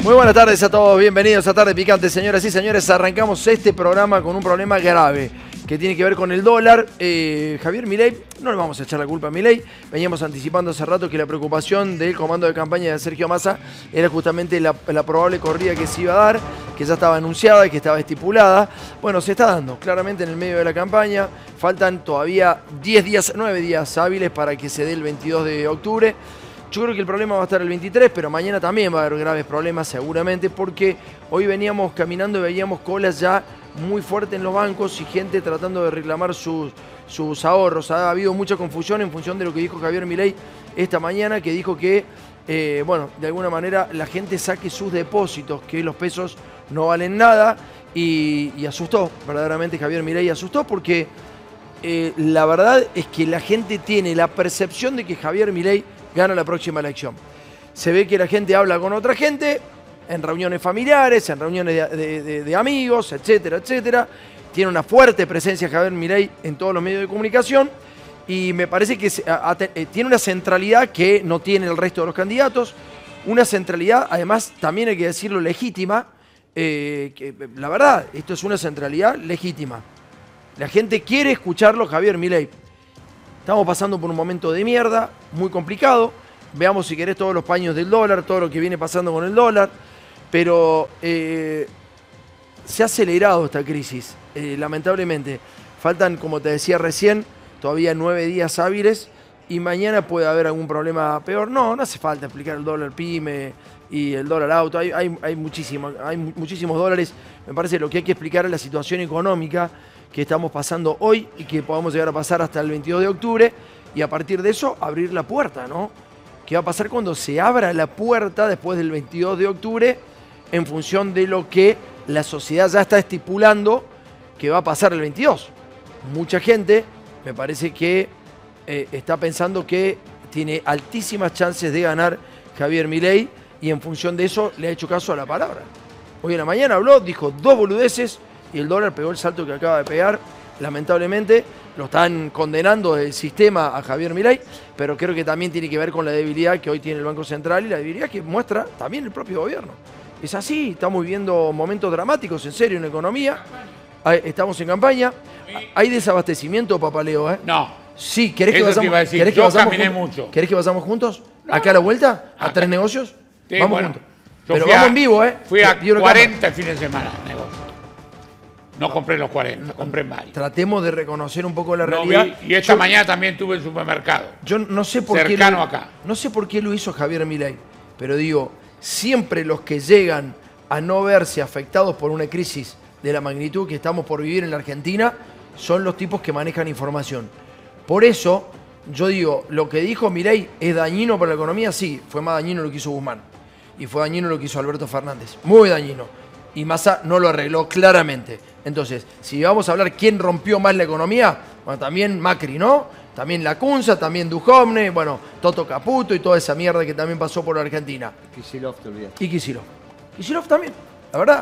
Muy buenas tardes a todos, bienvenidos a Tarde Picante, señoras y señores. Arrancamos este programa con un problema grave que tiene que ver con el dólar. Javier Milei, no le vamos a echar la culpa a Milei. Veníamos anticipando hace rato que la preocupación del comando de campaña de Sergio Massa era justamente la probable corrida que se iba a dar, que ya estaba anunciada y que estaba estipulada. Bueno, se está dando claramente en el medio de la campaña. Faltan todavía 9 días hábiles para que se dé el 22 de octubre. Yo creo que el problema va a estar el 23, pero mañana también va a haber graves problemas seguramente, porque hoy veníamos caminando y veíamos colas ya muy fuertes en los bancos y gente tratando de reclamar sus ahorros. Ha habido mucha confusión en función de lo que dijo Javier Milei esta mañana, que dijo que, bueno, de alguna manera la gente saque sus depósitos, que los pesos no valen nada, y asustó, verdaderamente Javier Milei asustó, porque la verdad es que la gente tiene la percepción de que Javier Milei gana la próxima elección. Se ve que la gente habla con otra gente, en reuniones familiares, en reuniones de amigos, etcétera, etcétera. Tiene una fuerte presencia Javier Milei en todos los medios de comunicación y me parece que tiene una centralidad que no tiene el resto de los candidatos. Una centralidad, además, también hay que decirlo, legítima. Que, la verdad, esto es una centralidad legítima. La gente quiere escucharlo, Javier Milei. Estamos pasando por un momento de mierda, muy complicado. Veamos si querés todos los paños del dólar, todo lo que viene pasando con el dólar. Pero se ha acelerado esta crisis, lamentablemente. Faltan, como te decía recién, todavía 9 días hábiles y mañana puede haber algún problema peor. No hace falta explicar el dólar pyme y el dólar auto. Hay muchísimos dólares. Me parece que lo que hay que explicar es la situación económica que estamos pasando hoy y que podamos llegar a pasar hasta el 22 de octubre y a partir de eso abrir la puerta, ¿no? ¿Qué va a pasar cuando se abra la puerta después del 22 de octubre en función de lo que la sociedad ya está estipulando que va a pasar el 22? Mucha gente me parece que está pensando que tiene altísimas chances de ganar Javier Milei y en función de eso le ha hecho caso a la palabra. Hoy en la mañana habló, dijo 2 boludeces y el dólar pegó el salto que acaba de pegar. Lamentablemente lo están condenando del sistema a Javier Milei, pero creo que también tiene que ver con la debilidad que hoy tiene el Banco Central y la debilidad que muestra también el propio gobierno. Es así, estamos viviendo momentos dramáticos, en serio, en la economía. Estamos en campaña. ¿Hay desabastecimiento, Papaleo? No. Sí, ¿querés que Eso vayamos? te iba a decir. ¿Querés que Yo vayamos caminé juntos? mucho. ¿Querés que vayamos juntos? ¿Acá a la vuelta? ¿A 3 negocios? Sí, vamos bueno, juntos. yo Pero fui vamos en vivo, ¿eh? Fui a Dio una 40 el fin de semana, negocio. No compré los 40, compré en varios. Tratemos de reconocer un poco la No realidad. vi, y esta mañana también tuve el supermercado. Yo no sé por cercano acá. No sé por qué lo hizo Javier Milei, pero digo, siempre los que llegan a no verse afectados por una crisis de la magnitud que estamos por vivir en la Argentina son los tipos que manejan información. Por eso, yo digo, lo que dijo Milei es dañino para la economía, sí, fue más dañino lo que hizo Guzmán. Y fue dañino lo que hizo Alberto Fernández. Muy dañino. Y Massa no lo arregló claramente. Entonces, si vamos a hablar quién rompió más la economía, bueno, también Macri, ¿no? También Lacunza, también Duhovne, bueno, Toto Caputo y toda esa mierda que también pasó por Argentina. Kicillof, te olvidas. Y Kicillof. Kicillof también, la verdad.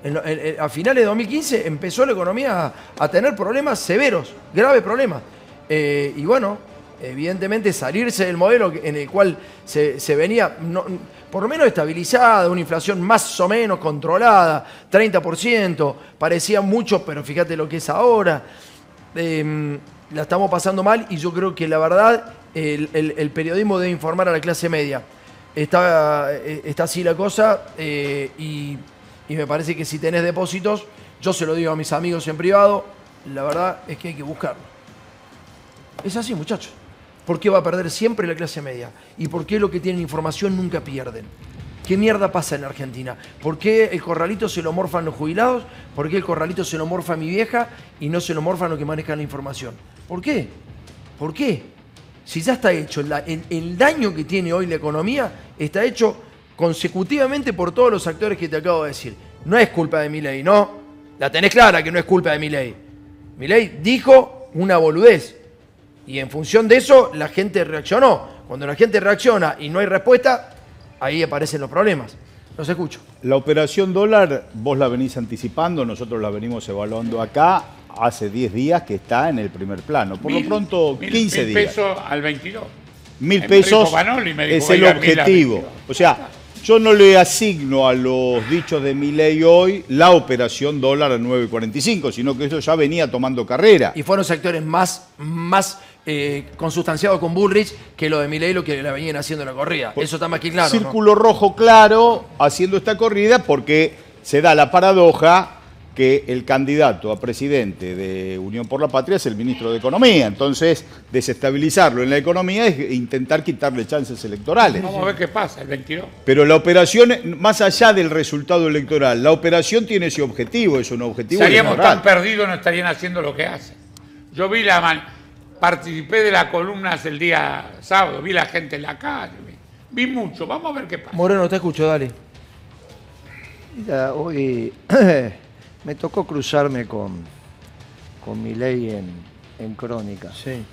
A finales de 2015 empezó la economía a tener problemas severos, graves problemas. Y bueno, evidentemente salirse del modelo en el cual se venía, por lo menos estabilizada, una inflación más o menos controlada, 30%, parecía mucho, pero fíjate lo que es ahora. La estamos pasando mal y yo creo que la verdad el periodismo debe informar a la clase media. Está así la cosa y me parece que si tenés depósitos, yo se lo digo a mis amigos en privado, la verdad es que hay que buscarlo. Es así, muchachos. ¿Por qué va a perder siempre la clase media? ¿Y por qué los que tienen información nunca pierden? ¿Qué mierda pasa en Argentina? ¿Por qué el corralito se lo morfan los jubilados? ¿Por qué el corralito se lo morfa mi vieja y no se lo morfan los que manejan la información? ¿Por qué? ¿Por qué? Si ya está hecho, el daño que tiene hoy la economía está hecho consecutivamente por todos los actores que te acabo de decir. No es culpa de Milei, ¿no? La tenés clara que no es culpa de Milei. Milei dijo una boludez. Y en función de eso, la gente reaccionó. Cuando la gente reacciona y no hay respuesta, ahí aparecen los problemas. Los escucho. La operación dólar, vos la venís anticipando, nosotros la venimos evaluando acá. Hace 10 días que está en el primer plano. Por lo pronto, 15 días. 1.000 pesos al 22. $1.000 Banoli me dijo, es el objetivo. O sea, Yo no le asigno a los dichos de Milei hoy la operación dólar a 9.45, sino que eso ya venía tomando carrera. Y fueron sectores más consustanciados con Bullrich que lo de Milei, lo que la venían haciendo en la corrida. Eso está más que claro, Círculo rojo claro haciendo esta corrida porque se da la paradoja que el candidato a presidente de Unión por la Patria es el ministro de Economía. Entonces, desestabilizarlo en la economía es intentar quitarle chances electorales. Vamos a ver qué pasa el 22. Pero la operación, más allá del resultado electoral, la operación tiene ese objetivo, es un objetivo Estaríamos electoral. tan perdidos, no estarían haciendo lo que hacen. Yo vi participé de las columnas el día sábado, vi la gente en la calle, vi mucho. Vamos a ver qué pasa. Moreno, te escucho, dale. Mira, hoy me tocó cruzarme con Milei en Crónica. Sí.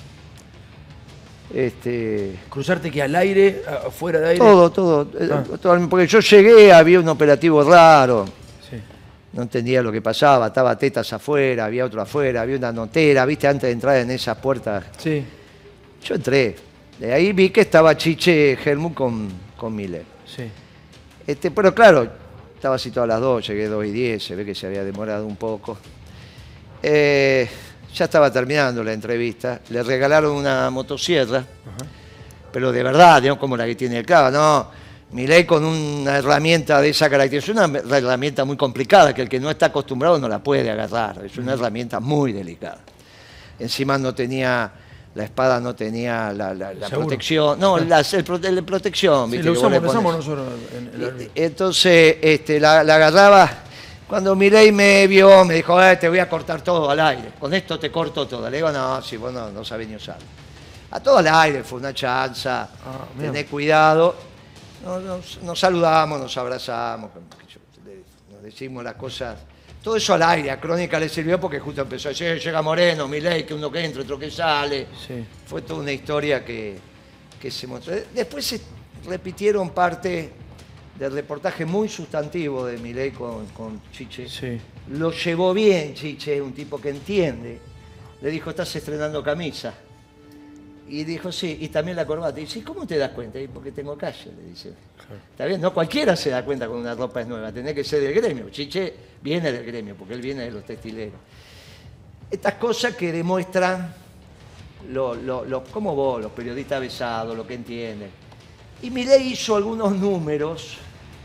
Este, ¿Cruzarte que al aire, fuera de aire? todo. Porque yo llegué, había un operativo raro. Sí. No entendía lo que pasaba, estaba Tetas afuera, había otro afuera, había una notera, viste, antes de entrar en esas puertas. Sí. Yo entré. De ahí vi que estaba Chiche Helmut con Milei. Sí. Pero claro, estaba citado a las 2, llegué 2:10, se ve que se había demorado un poco. Ya estaba terminando la entrevista, le regalaron una motosierra, pero de verdad, no como la que tiene el Cava, no. Milei con una herramienta de esa característica, es una herramienta muy complicada, que el que no está acostumbrado no la puede agarrar, es una herramienta muy delicada. Encima no tenía, la espada no tenía la protección, no, la protección. Sí, ¿viste? lo usamos nosotros en el... Entonces la agarraba. Cuando Milei me vio, me dijo, te voy a cortar todo al aire. Con esto te corto todo. Le digo, no, si vos no sabés ni usarlo. A todo al aire, fue una chanza. Tené cuidado. Nos saludamos, nos abrazamos. Nos decimos las cosas. Todo eso al aire. A Crónica le sirvió porque justo empezó a decir, llega Moreno, Milei, que uno que entra, otro que sale. Sí. Fue toda una historia que se mostró. Después se repitieron parte del reportaje muy sustantivo de Milei con Chiche. Sí. Lo llevó bien Chiche, un tipo que entiende. Le dijo, estás estrenando camisa. Y dijo, sí, y también la corbata. Y dice, ¿cómo te das cuenta? Y porque tengo calle, le dice. Claro. Está bien, no cualquiera se da cuenta cuando una ropa es nueva, tenés que ser del gremio. Chiche viene del gremio, porque él viene de los textileros. Estas cosas que demuestran como vos, los periodistas besados, lo que entienden. Y Milei hizo algunos números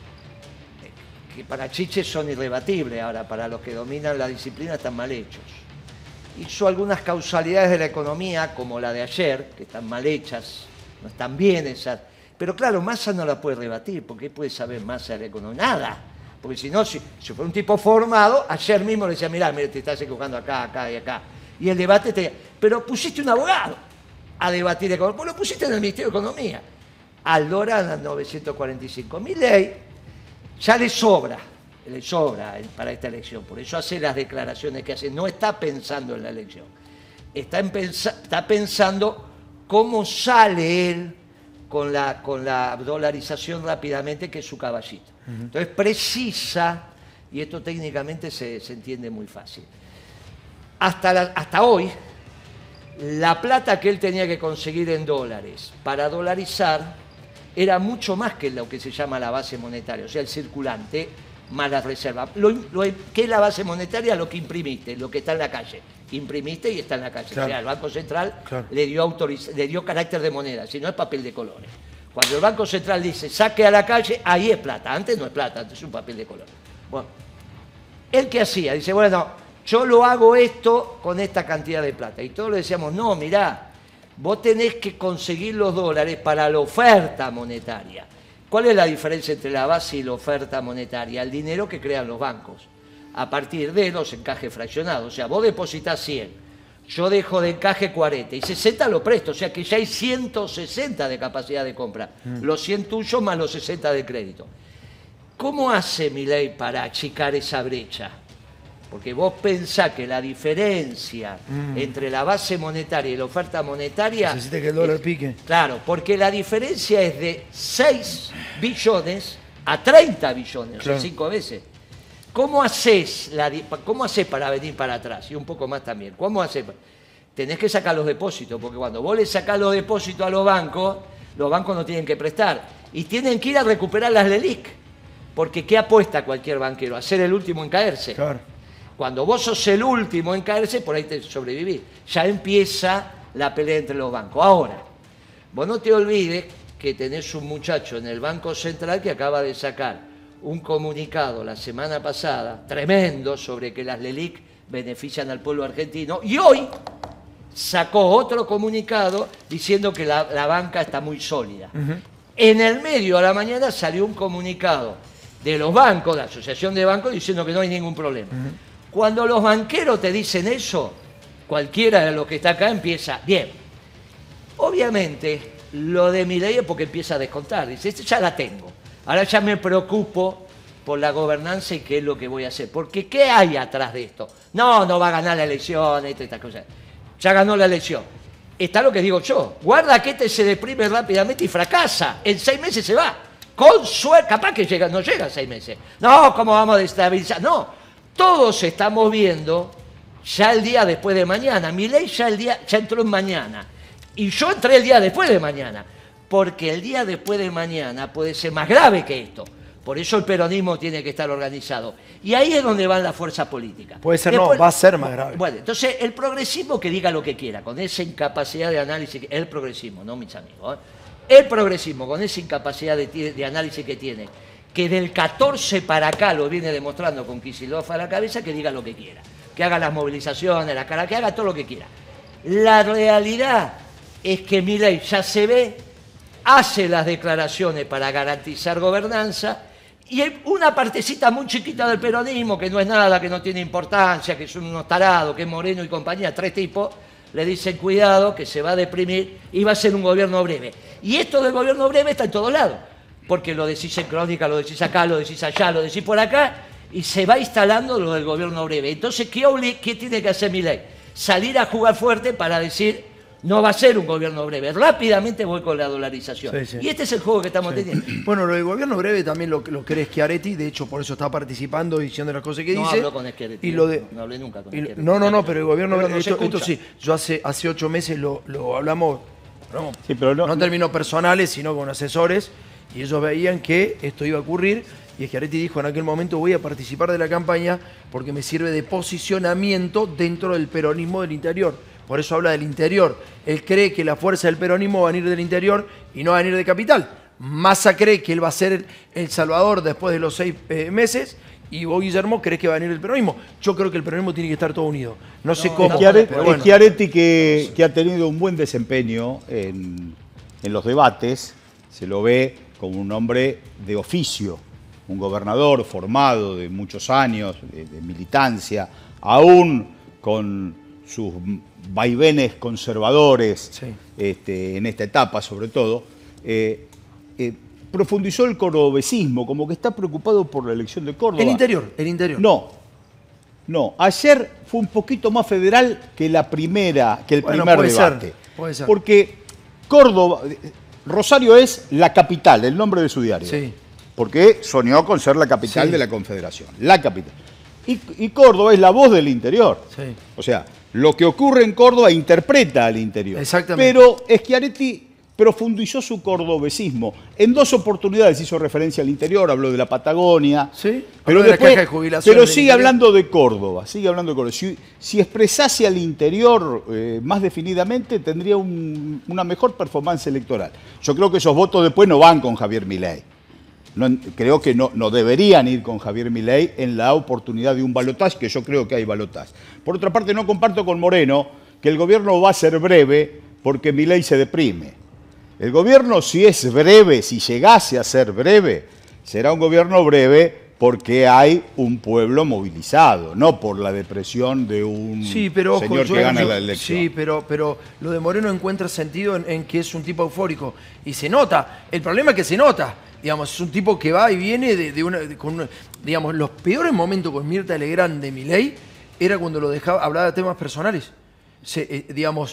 que para Chiche son irrebatibles, ahora para los que dominan la disciplina están mal hechos. Hizo algunas causalidades de la economía, como la de ayer, que están mal hechas, no están bien esas. Pero claro, Massa no la puede rebatir, porque ¿qué puede saber Massa de la economía? Nada. Porque si no, si fuera un tipo formado, ayer mismo le decía, mirá, te estás equivocando acá, acá y acá. Y el debate pero pusiste un abogado a debatir economía, pues lo pusiste en el Ministerio de Economía. Al dólar a 945. Milei ya le sobra para esta elección, por eso hace las declaraciones que hace, no está pensando en la elección, está pensando cómo sale él con la dolarización rápidamente, que es su caballito. Entonces precisa, y esto técnicamente se entiende muy fácil, hasta hoy, la plata que él tenía que conseguir en dólares para dolarizar era mucho más que lo que se llama la base monetaria, o sea, el circulante más la reserva. ¿Qué es la base monetaria? Lo que imprimiste, lo que está en la calle. Imprimiste y está en la calle. Claro. O sea, el Banco Central le dio carácter de moneda, si no es papel de colores. Cuando el Banco Central dice saque a la calle, ahí es plata. Antes no es plata, antes es un papel de colores. Bueno, ¿él qué hacía? Dice, bueno, yo lo hago esto con esta cantidad de plata. Y todos le decíamos, no, mirá, vos tenés que conseguir los dólares para la oferta monetaria. ¿Cuál es la diferencia entre la base y la oferta monetaria? El dinero que crean los bancos, a partir de los encajes fraccionados. O sea, vos depositas 100, yo dejo de encaje 40 y 60 lo presto. O sea que ya hay 160 de capacidad de compra. Los 100 tuyos más los 60 de crédito. ¿Cómo hace Milei para achicar esa brecha? Porque vos pensás que la diferencia entre la base monetaria y la oferta monetaria... Necesita que el dólar pique. Claro, porque la diferencia es de 6 billones a 30 billones, claro. O sea, 5 veces. ¿Cómo haces para venir para atrás? Y un poco más también. ¿Cómo haces? Tenés que sacar los depósitos, porque cuando vos le sacás los depósitos a los bancos no tienen que prestar. y tienen que ir a recuperar las LELIC. Porque ¿qué apuesta cualquier banquero? A ser el último en caerse. Claro. Cuando vos sos el último en caerse, por ahí te sobrevivís. Ya empieza la pelea entre los bancos. Ahora, vos no te olvides que tenés un muchacho en el Banco Central que acaba de sacar un comunicado la semana pasada, tremendo, sobre que las LELIC benefician al pueblo argentino, y hoy sacó otro comunicado diciendo que la banca está muy sólida. En el medio a la mañana salió un comunicado de los bancos, de la Asociación de Bancos, diciendo que no hay ningún problema. Cuando los banqueros te dicen eso, cualquiera de los que está acá empieza, bien, obviamente lo de Milei es porque empieza a descontar, dice, ya la tengo, ahora ya me preocupo por la gobernanza y qué es lo que voy a hacer, porque ¿qué hay atrás de esto? No va a ganar la elección, estas cosas, ya ganó la elección. Está lo que digo yo, guarda que este se deprime rápidamente y fracasa, en 6 meses se va, con suerte, capaz que no llega a 6 meses, no, ¿cómo vamos a destabilizar? No, todos estamos viendo ya el día después de mañana, Milei ya entró en mañana, y yo entré el día después de mañana, porque el día después de mañana puede ser más grave que esto. Por eso el peronismo tiene que estar organizado. Y ahí es donde van las fuerzas políticas. Puede ser, después, no, va a ser más grave. Bueno, entonces el progresismo que diga lo que quiera, con esa incapacidad de análisis, el progresismo, no mis amigos, el progresismo con esa incapacidad de análisis que tiene, que del 14 para acá lo viene demostrando con Kicillof a la cabeza, que diga lo que quiera, que haga las movilizaciones, que haga todo lo que quiera. La realidad es que Milei ya se ve, hace las declaraciones para garantizar gobernanza, y hay una partecita muy chiquita del peronismo, que no es nada, que no tiene importancia, que son unos tarados, que es Moreno y compañía, 3 tipos, le dicen cuidado, que se va a deprimir y va a ser un gobierno breve. Y esto del gobierno breve está en todos lados, porque lo decís en Crónica, lo decís acá, lo decís allá, lo decís por acá, y se va instalando lo del gobierno breve. Entonces, ¿qué tiene que hacer Milei? Salir a jugar fuerte para decir, no va a ser un gobierno breve. Rápidamente voy con la dolarización. Sí, sí. Y este es el juego que estamos teniendo. Bueno, lo del gobierno breve también lo cree Schiaretti, de hecho por eso está participando diciendo las cosas que dice. No hablo con Schiaretti, y no hablé nunca con Schiaretti. No, pero el gobierno breve, esto sí, yo hace 8 meses lo hablamos, sí, pero no en términos personales, sino con asesores, y ellos veían que esto iba a ocurrir, y Schiaretti dijo en aquel momento, voy a participar de la campaña porque me sirve de posicionamiento dentro del peronismo del interior. Por eso habla del interior. Él cree que la fuerza del peronismo va a venir del interior y no va a venir de capital. Massa cree que él va a ser el salvador después de los 6 meses, y vos, Guillermo, crees que va a venir el peronismo. Yo creo que el peronismo tiene que estar todo unido. No sé cómo. Schiaretti que ha tenido un buen desempeño en los debates, se lo ve como un hombre de oficio, un gobernador formado de muchos años, de militancia, aún con sus vaivenes conservadores, sí, en esta etapa sobre todo, profundizó el cordobesismo, como que está preocupado por la elección de Córdoba. El interior. No, ayer fue un poquito más federal que el primer debate. Puede ser. Porque Córdoba, Rosario es la capital, el nombre de su diario. Sí. Porque soñó con ser la capital de la Confederación, la capital. Y Córdoba es la voz del interior. Sí. O sea, lo que ocurre en Córdoba interpreta al interior. Exactamente. Pero Schiaretti profundizó su cordobesismo. En 2 oportunidades hizo referencia al interior, habló de la Patagonia. Sí, pero de después, la caja de jubilación pero sigue hablando de Córdoba, Si expresase al interior más definidamente, tendría una mejor performance electoral. Yo creo que esos votos después no van con Javier Milei. Creo que no deberían ir con Javier Milei en la oportunidad de un balotaje, que yo creo que hay balotaje. Por otra parte, no comparto con Moreno que el gobierno va a ser breve porque Milei se deprime. El gobierno, si es breve, si llegase a ser breve, será un gobierno breve porque hay un pueblo movilizado, no por la depresión de un señor que gana la elección. Sí, pero lo de Moreno encuentra sentido en que es un tipo eufórico. Y se nota. El problema es que se nota. Digamos, es un tipo que va y viene digamos, los peores momentos con Mirta Legrand de Milei era cuando lo dejaba, hablaba de temas personales. Se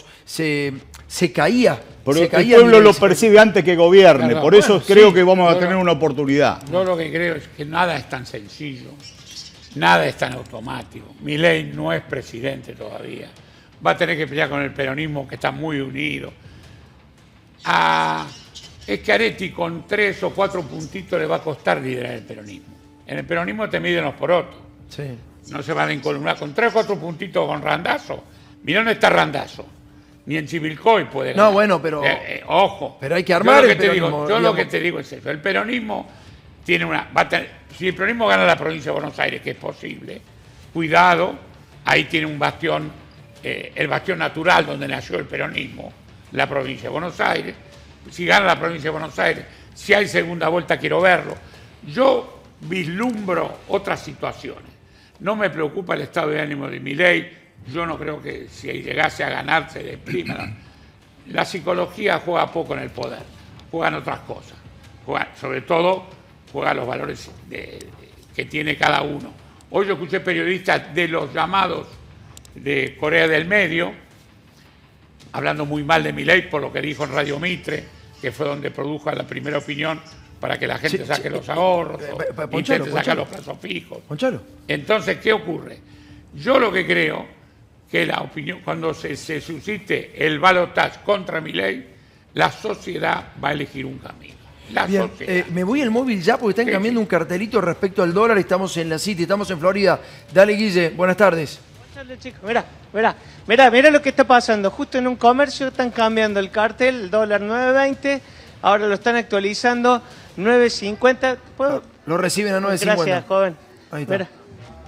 caía. Pero el pueblo lo percibe antes que gobierne, por eso creo que vamos a tener una oportunidad. Yo lo que creo es que nada es tan sencillo, nada es tan automático. Milei no es presidente todavía. Va a tener que pelear con el peronismo, que está muy unido. A es que Schiaretti con 3 o 4 puntitos le va a costar liderar el peronismo. En el peronismo te miden los porotos. Sí. No se van a encolumnar. Con 3 o 4 puntitos con Randazzo. Mirá dónde está Randazzo. Ni en Chivilcoy puede ganar. No, bueno, pero... ojo. Pero hay que armar el peronismo. Yo lo que digamos. te digo es eso. El peronismo tiene una... si el peronismo gana la provincia de Buenos Aires, que es posible, cuidado, ahí tiene un bastión, el bastión natural donde nació el peronismo, la provincia de Buenos Aires. Si gana la provincia de Buenos Aires, si hay segunda vuelta, quiero verlo. Yo vislumbro otras situaciones. No me preocupa el estado de ánimo de Milei. Yo no creo que si llegase a ganarse de prima. La psicología juega poco en el poder, juegan otras cosas. Sobre todo, juega los valores que tiene cada uno. Hoy yo escuché periodistas de los llamados de Corea del Medio, hablando muy mal de Milei por lo que dijo en Radio Mitre, que fue donde produjo la primera opinión para que la gente saque los ahorros, intente sacar los plazos fijos. Ponchalo. Entonces, ¿qué ocurre? Yo lo que creo que la opinión, cuando se suscite el balotaje contra Milei, la sociedad va a elegir un camino. Bien, me voy al móvil ya porque están cambiando un cartelito respecto al dólar. Estamos en la City, estamos en Florida. Dale, Guille, buenas tardes. Chicos, mirá lo que está pasando. Justo en un comercio están cambiando el cartel, el dólar 9.20, ahora lo están actualizando 9.50. Lo reciben a 9.50. Gracias, joven. Ahí está. Mirá.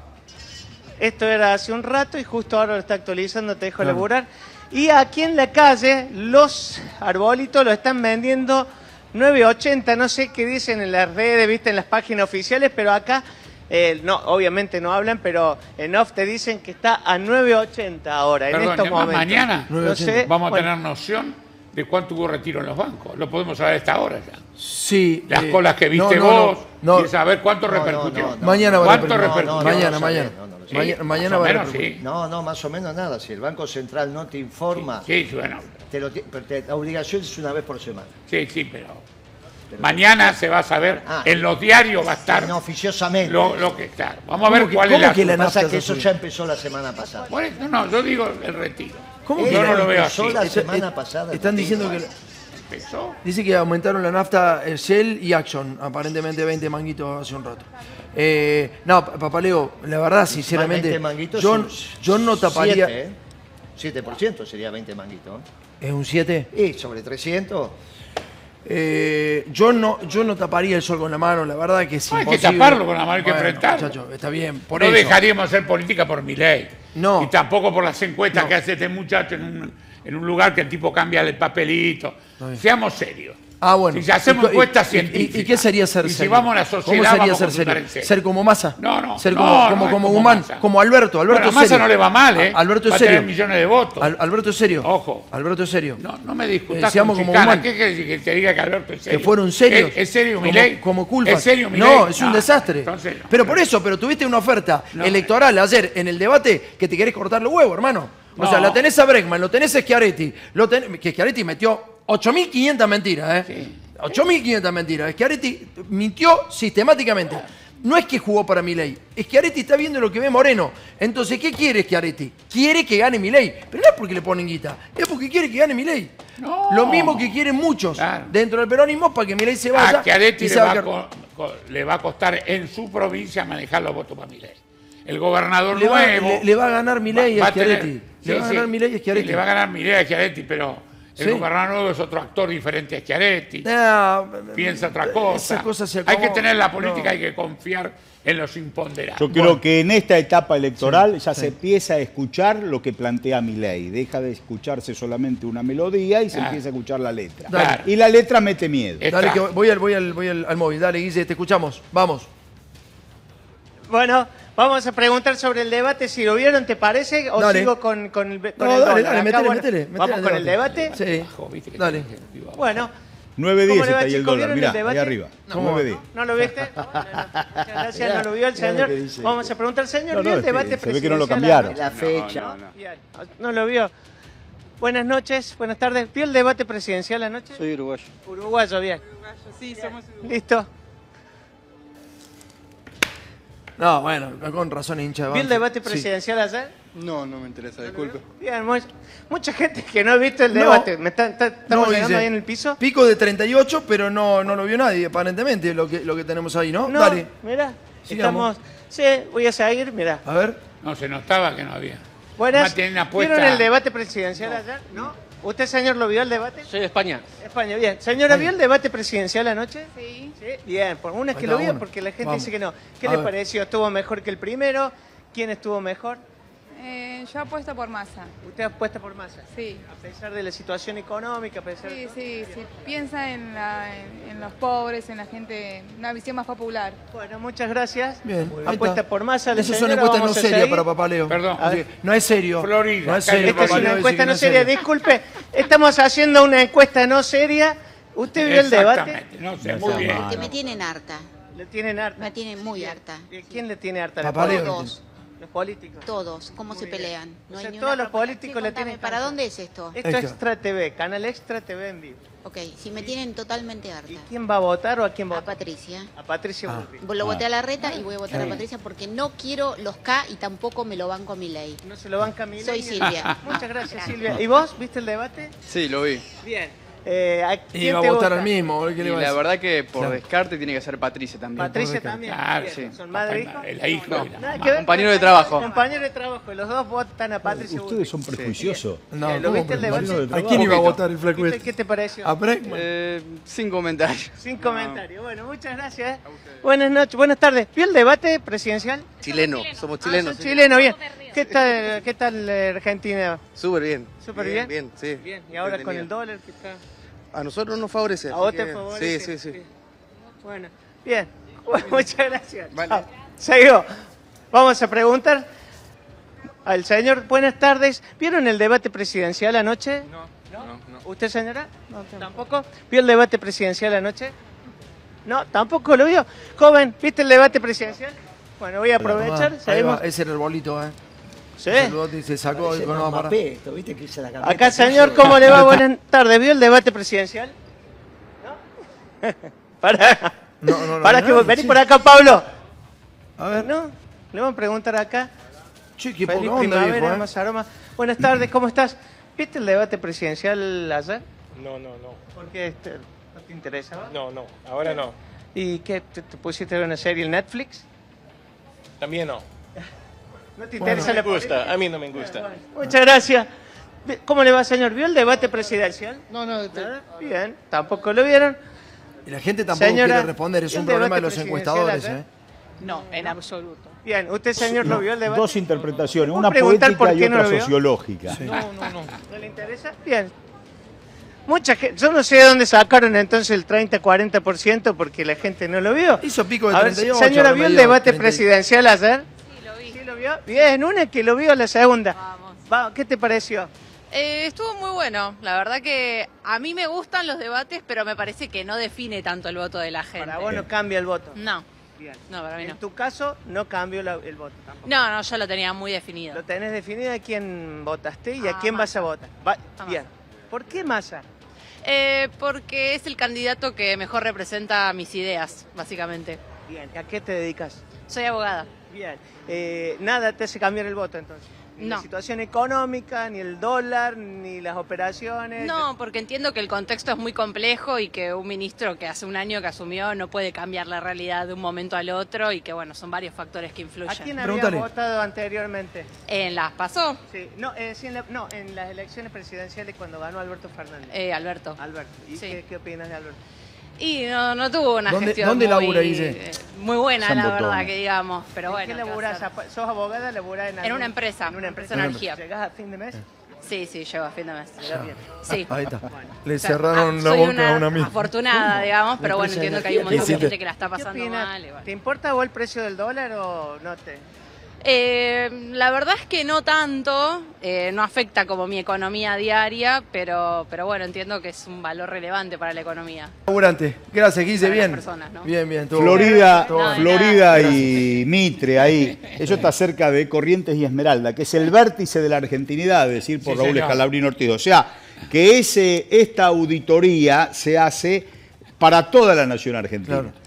Esto era hace un rato y justo ahora lo está actualizando, te dejo laburar. Y aquí en la calle, los arbolitos lo están vendiendo 9.80, no sé qué dicen en las redes, viste, en las páginas oficiales, pero acá, no, obviamente no hablan, pero en off te dicen que está a 9.80 ahora, en estos momentos. Mañana no sé, vamos a tener noción de cuánto hubo retiro en los bancos. Lo podemos saber a esta hora ya. Sí. Las colas que viste vos, y saber cuánto repercutió. Mañana va a ¿Cuánto repercutió? Mañana va a repercutir. No, más o menos nada. Si el Banco Central no te informa, Sí, bueno. pero la obligación es una vez por semana. Sí, pero mañana se va a saber, en los diarios va a estar No, oficiosamente. lo que está. Vamos a ver cuál es la... que la Lo que pasa nafta es que eso se ya empezó la semana pasada. Bueno, no, yo digo el retiro. ¿Cómo que Yo no lo veo empezó así. la semana pasada. Están diciendo que... Empezó. Dice que aumentaron la nafta Shell y Action, aparentemente 20 manguitos hace un rato. No, Papaleo, la verdad, sinceramente, 20 manguitos yo no taparía... 7% sería 20 manguitos. ¿Es un 7? Y sobre 300. Yo no taparía el sol con la mano, la verdad que es No, hay que imposible. taparlo con la mano, hay que enfrentarlo. Muchacho, está bien, por No eso. dejaríamos hacer política por Milei. No. Y tampoco por las encuestas No. que hace este muchacho en un lugar que el tipo cambia el papelito. Seamos serios. Ah, bueno. Si hacemos encuestas ¿Y científicas. qué sería ser y serio? si vamos a la sociedad, ¿Cómo sería vamos ser a consultar serio? en serio. ¿Ser como Massa? No. Ser No, como no es como Guzmán, Massa. como Alberto. Bueno, a es Massa serio. no le va mal, ¿eh? Alberto es va a serio. tener millones de votos. Alberto es serio. Ojo. Alberto es serio. No me discutas Seamos con como chicana. Guzmán. ¿Qué quiere decir? Que te diga que Alberto es serio. Que fueron serios. ¿Es serio Como- Milei? Como culpa. ¿Es serio Milei? No, es un desastre. Entonces, no. Pero por eso, pero tuviste una oferta No. electoral ayer en el debate que te querés cortar los huevos, hermano. O sea, No. la tenés a Bregman, lo tenés a Schiaretti, que Schiaretti metió 8.500 mentiras, ¿eh? Sí. 8.500 mentiras. Schiaretti mintió sistemáticamente. No es que jugó para Milei, Schiaretti está viendo lo que ve Moreno. Entonces, ¿qué quiere Schiaretti? Quiere que gane Milei. Pero no es porque le ponen guita, es porque quiere que gane Milei. No. Lo mismo que quieren muchos Claro. dentro del peronismo para que Milei se vaya. A Schiaretti y le se va, va le va a costar en su provincia manejar los votos para Milei. El gobernador le va, nuevo... le va a ganar Milei va a a tener- Schiaretti. sí, Le va a ganar sí. Milei a Schiaretti. Sí, le va a ganar Milei a Schiaretti, pero el Sí. gobernador nuevo es otro actor diferente a Schiaretti. No, Piensa otra cosa. Esa cosa se Hay que acomoda. tener la política, No. hay que confiar en los imponderables. Yo creo que en esta etapa electoral ya se empieza a escuchar lo que plantea Milei. Deja de escucharse solamente una melodía y se Claro. empieza a escuchar la letra. Claro. Y la letra mete miedo. Dale, que voy al móvil. Dale, Guille, te escuchamos. Vamos. Bueno, vamos a preguntar sobre el debate, si lo vieron, ¿te parece? ¿O Dale. sigo con el No, el dale, dólar? dale, Acá, métele. ¿Vamos con el debate? Sí. Bajo, ¿viste? Dale. Bueno. 9.10 ¿Cómo le va, está ahí el chicos? dólar. ¿Vieron Mirá, el debate? ahí arriba. ¿Cómo? 9.10. ¿No lo viste? Muchas gracias, no lo vio el Mirá lo señor. que dice. Vamos a preguntar al señor, No, ¿vio no, el debate se ve que no lo presidencial? cambiaron. La fecha. Bien. No lo vio. Buenas noches, buenas tardes. ¿Vio el debate presidencial anoche? Soy uruguayo. Uruguayo, bien. Sí, somos ¿Listo? No, bueno, con razón hincha de ¿Vio el Banfield. debate Sí. presidencial ayer? No, no me interesa, disculpe. Bien, mucha gente que no ha visto el No. debate. ¿Estamos No, llegando dice, ahí en el piso? Pico de 38, pero no lo vio nadie, aparentemente, lo que tenemos ahí, ¿no? No, Dale. mira, Sigamos. estamos... Sí, voy a seguir, mira. A ver. No, se notaba que no había. Buenas. Además, tienen apuesta- ¿Vieron el debate presidencial ayer? ¿No? ¿Usted, señor, lo vio el debate? Soy de España. España, bien. Señora, ¿vio el debate presidencial anoche? Sí. Sí, bien. Por una es que Ahí lo está vio, uno. porque la gente Vamos. dice que no. ¿Qué A le ver. pareció? ¿Estuvo mejor que el primero? ¿Quién estuvo mejor? Yo apuesto por Massa. Usted apuesta por Massa. Sí. A pesar de la situación económica, a pesar de Sí, todo. sí. Piensa en los pobres, en la gente, una visión más popular. Bueno, muchas gracias. Bien. ahí Apuesta está. por Massa. la Esas son señora, encuestas no vamos a serias seguir. para Papá Leo. Perdón. A ver. No es serio. Florida, No es calle serio. Esta es Papá una Leo dice encuesta que no es seria. Disculpe, estamos haciendo una encuesta no seria. ¿Usted vio el debate? Exactamente, no sé, muy bien. Que me tienen harta, Le tienen harta. me tienen muy harta. ¿Quién le tiene harta? Papá Leo. Todos, Los políticos. todos, cómo se pelean. O sea, ni todos una los políticos le contame, tienen ¿para harta. dónde es esto? Esto Extra. es Extra TV, Canal Extra TV en vivo. Ok, si me tienen totalmente harta. ¿Y quién va a votar o a quién A vota? Patricia. A Patricia Bullrich. Lo voté a la reta y voy a votar a Patricia porque no quiero los K y tampoco me lo banco a mi ley. No se lo banca Milei. Soy Silvia. Muchas gracias, Silvia. ¿Y vos viste el debate? Sí, lo vi. Bien. ¿A quién Iba a te votar gusta? al mismo. ¿Qué Y le va a la decir? verdad que por Claro. descarte tiene que ser Patricia también. Patricia también. Claro, Bien. sí. ¿Son madre e hijo? La hija No. y la Nada mamá. que ver. Compañero de trabajo. Compañero de trabajo. Los dos votan a Patricia Ustedes son Bullrich. prejuiciosos. No, ¿Lo ¿cómo viste el debate? compañero de ¿A quién iba a Poquito. votar el flaco este? ¿Qué te pareció? ¿A Breckman? Sin comentarios. Sin comentarios. Bueno, muchas gracias. Buenas noches, buenas tardes. ¿Vio el debate presidencial? Chileno, somos Ah, chilenos. son chileno, bien. ¿Qué tal Argentina? Súper bien. ¿Súper bien? Bien, sí. Bien. ¿Y ahora con Entretenido. el dólar qué está? A nosotros nos favorece. ¿A así vos que- te favorece? Sí, sí, sí. Bueno, bien. Bueno, muchas gracias. Vale. Chao. Seguimos. Vamos a preguntar al señor. Buenas tardes. ¿Vieron el debate presidencial anoche? No. ¿Usted, señora? No, ¿tampoco? ¿Vio el debate presidencial anoche? No, tampoco lo vio. Joven, ¿viste el debate presidencial? Bueno, voy a aprovechar. Ahí Seguimos. va, ese era el bolito, ¿eh? Sí. Saludó y se sacó Parece con no, para. Mapeto, ¿viste que hice la camiseta? Acá, señor, ¿cómo le va? Buenas tardes. ¿Vio el debate presidencial? ¿No? Para. No, Para no, que no, vení sí. por acá, Pablo. A ver. No, le vamos a preguntar acá. Che, qué Feliz poca onda, primavera, viejo, ¿eh? más aroma. Buenas tardes, ¿cómo estás? ¿Viste el debate presidencial ayer? No. ¿Por qué no te interesaba? No, ahora no. ¿Y qué? ¿Te pusiste a ver una serie en Netflix? También no. ¿No te No interesa me la gusta, política? a mí no me gusta. Muchas gracias. ¿Cómo le va, señor? ¿Vio el debate presidencial? No. ¿Nada? Bien, tampoco lo vieron. Y la gente tampoco Señora, quiere responder, es ¿vio un el problema de debate los presidencial encuestadores, ayer? ¿eh? No, en absoluto. Bien, ¿usted, señor, lo vio el debate? Dos interpretaciones, ¿Puedo una preguntar poética por y qué no otra lo vio? sociológica. ¿No le interesa? Bien. Mucha gente, yo no sé de dónde sacaron entonces el 30-40% porque la gente no lo vio. Hizo pico de A ver, 38. señora, ¿vio el medio debate 30. presidencial ayer? Sí, lo vi. ¿Sí lo vio? Bien, una que lo vio, la segunda. Vamos. ¿Qué te pareció? Estuvo muy bueno. La verdad que a mí me gustan los debates, pero me parece que no define tanto el voto de la gente. Para vos no cambia el voto. No, Bien. no, para mí no. En tu caso, no cambió el voto tampoco. No, yo lo tenía muy definido. Lo tenés definido a quién votaste y a A quién vas a Massa. votar. A Bien. Massa. ¿Por qué Massa? Porque es el candidato que mejor representa mis ideas, básicamente. Bien. ¿A qué te dedicas? Soy abogada. Bien. Nada te hace cambiar el voto entonces. Ni la No. situación económica, ni el dólar, ni las operaciones. No, porque entiendo que el contexto es muy complejo y que un ministro que hace un año que asumió no puede cambiar la realidad de un momento al otro y que, bueno, son varios factores que ¿A influyen. quién había Pregúntale. votado anteriormente? En las pasó, Sí. No, sí, en las elecciones presidenciales cuando ganó Alberto Fernández. Alberto. Alberto. ¿Y Sí. qué opinas de Alberto? Y no tuvo una ¿Dónde- gestión dónde muy, labura, Guille? muy buena, San la Botón. verdad, que digamos. Pero ¿En bueno. qué ¿qué va a laburás? hacer? ¿Sos abogada? ¿Laburás En una empresa, En una empresa de energía. ¿Llegás a fin de mes? Sí, llego a fin de mes. Llegás bien. Sí. Ahí está. Le O sea, cerraron la soy boca a una amiga. afortunada, digamos, pero bueno, empresa de entiendo que hay un energía, montón de ¿qué gente que la está ¿Qué pasando opinas? mal. y bueno. ¿Te importa vos el precio del dólar o no te...? La verdad es que no tanto, no afecta como mi economía diaria, pero bueno, entiendo que es un valor relevante para la economía. Laburante. Gracias, Guille, Para las bien. personas, ¿no? Bien, estuvo Florida, bueno. No, de Florida y Mitre, ahí. Eso está cerca de Corrientes y Esmeralda, que es el vértice de la argentinidad, es decir, por Sí, Raúl señor. Escalabrini Ortiz. O sea, que esta auditoría se hace para toda la nación argentina. Claro.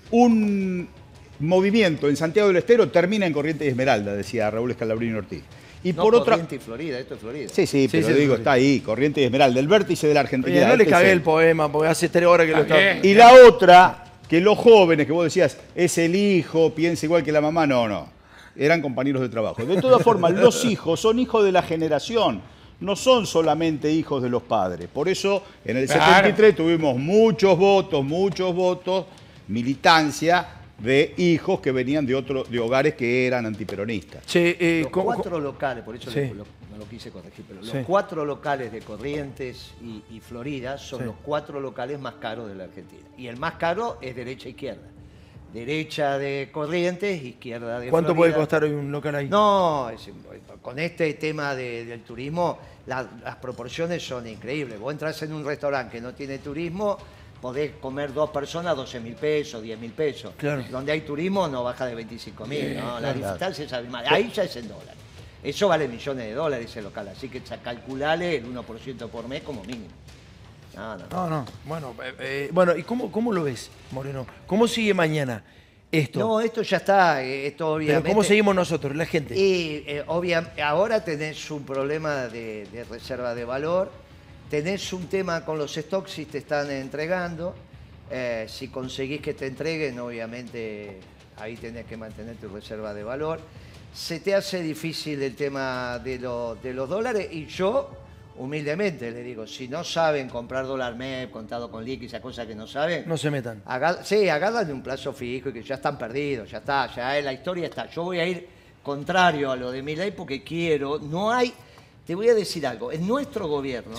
Un movimiento en Santiago del Estero termina en Corrientes y Esmeralda, decía Raúl Escalabrini Ortiz. Y no por otra... Corrientes y Florida, esto es Florida. Sí, Sí, pero sí, digo, sí. está ahí, Corrientes y Esmeralda, el vértice de la Argentina. Oye, no le este cagué es el poema, porque hace 3 horas que lo Está está... bien. Y la otra, que los jóvenes, que vos decías, es el hijo, piensa igual que la mamá, no. Eran compañeros de trabajo. De todas formas, los hijos son hijos de la generación, no son solamente hijos de los padres. Por eso, en el Claro. 73 tuvimos muchos votos, militancia de hijos que venían de hogares que eran antiperonistas. Che, Los 4 locales, por eso Sí. no lo quise corregir, pero Sí. los 4 locales de Corrientes y Florida son Sí. los 4 locales más caros de la Argentina. Y el más caro es derecha-izquierda. Derecha de Corrientes, izquierda de ¿Cuánto Florida. puede costar hoy un local ahí? No, con este tema del turismo, las proporciones son increíbles. Vos entras en un restaurante que no tiene turismo, podés comer 2 personas 12.000 pesos, 10.000 pesos. Claro. Donde hay turismo no baja de 25.000, ¿no? La claro. distancia es abismal. Ahí ya es en dólares. Eso vale millones de dólares ese local, así que calculale el 1% por mes como mínimo. No. Bueno, ¿y cómo lo ves, Moreno? ¿Cómo sigue mañana esto? No, esto ya está, esto obviamente... Pero ¿cómo seguimos nosotros, la gente? Y ahora tenés un problema de reserva de valor, tenés un tema con los stocks si te están entregando, si conseguís que te entreguen, obviamente ahí tenés que mantener tu reserva de valor. Se te hace difícil el tema de los dólares y yo, humildemente, le digo, si no saben comprar dólar MEP, contado con liqui, esas cosas que no saben... No se metan. Agarran de un plazo fijo y que ya están perdidos, ya está, la historia está. Yo voy a ir contrario a lo de Milei porque te voy a decir algo, en nuestro gobierno,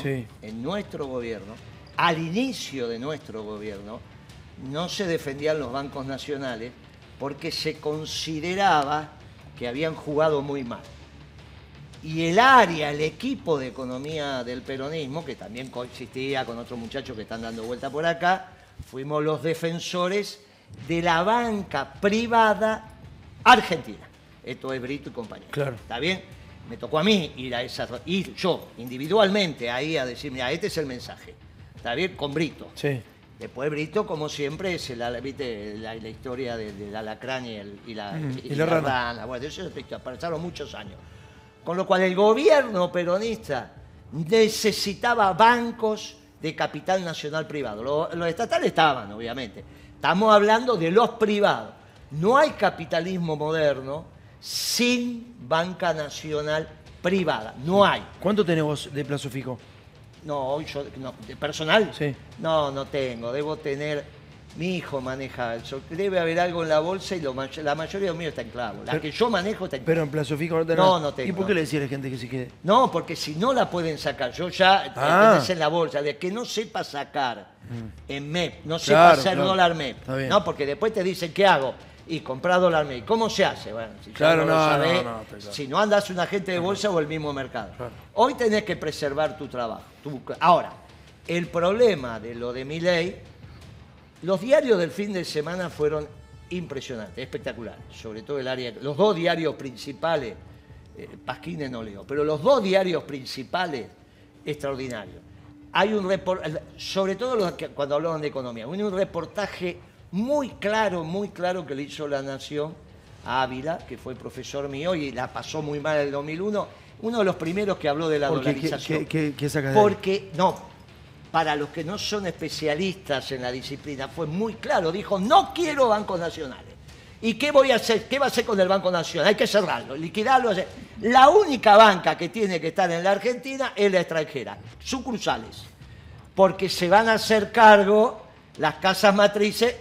al inicio de nuestro gobierno, no se defendían los bancos nacionales porque se consideraba que habían jugado muy mal. Y el equipo de economía del peronismo, que también coexistía con otros muchachos que están dando vuelta por acá, fuimos los defensores de la banca privada argentina. Esto es Brito y compañía. Claro. ¿Está bien? Me tocó a mí ir yo individualmente ahí a decir, mira, este es el mensaje. ¿Está bien? Con Brito. Sí. Después Brito, como siempre, es ¿viste? La historia del alacrán y la rana. Bueno, eso pasaron muchos años. Con lo cual el gobierno peronista necesitaba bancos de capital nacional privado. Los estatales estaban, obviamente. Estamos hablando de los privados. No hay capitalismo moderno sin banca nacional privada. No hay. ¿Cuánto tenés vos de plazo fijo? No, ¿de personal? Sí. No tengo. Debo tener... Mi hijo maneja eso. Debe haber algo en la bolsa y la mayoría de los míos está en clavo. La que yo manejo está en clavo. Pero en plazo fijo no tenés. No tengo. ¿Y por qué le decís a la gente que se quede? No, porque si no la pueden sacar. Yo ya tenés en la bolsa. De que no sepa sacar en MEP, no sepa hacer dólar MEP. No, porque después te dicen, ¿qué hago? Y comprar dólar MEP. ¿Cómo se hace? Bueno, si claro, no lo sabés, claro. si no andas un agente de bolsa o el mismo mercado. Claro. Hoy tenés que preservar tu trabajo. Ahora, el problema de lo de Milei, los diarios del fin de semana fueron impresionantes, espectaculares. Sobre todo los 2 diarios principales, Pasquines no leo, pero los 2 diarios principales, extraordinarios. Hay un reportaje, sobre todo cuando hablaban de economía, un reportaje muy claro que le hizo La Nación a Ávila, que fue profesor mío y la pasó muy mal en el 2001, uno de los primeros que habló de la dolarización. ¿Qué sacas de ahí? Porque, para los que no son especialistas en la disciplina, fue muy claro, dijo, no quiero bancos nacionales. ¿Y qué voy a hacer? ¿Qué va a hacer con el Banco Nacional? Hay que cerrarlo, liquidarlo. La única banca que tiene que estar en la Argentina es la extranjera, sucursales, porque se van a hacer cargo las casas matrices.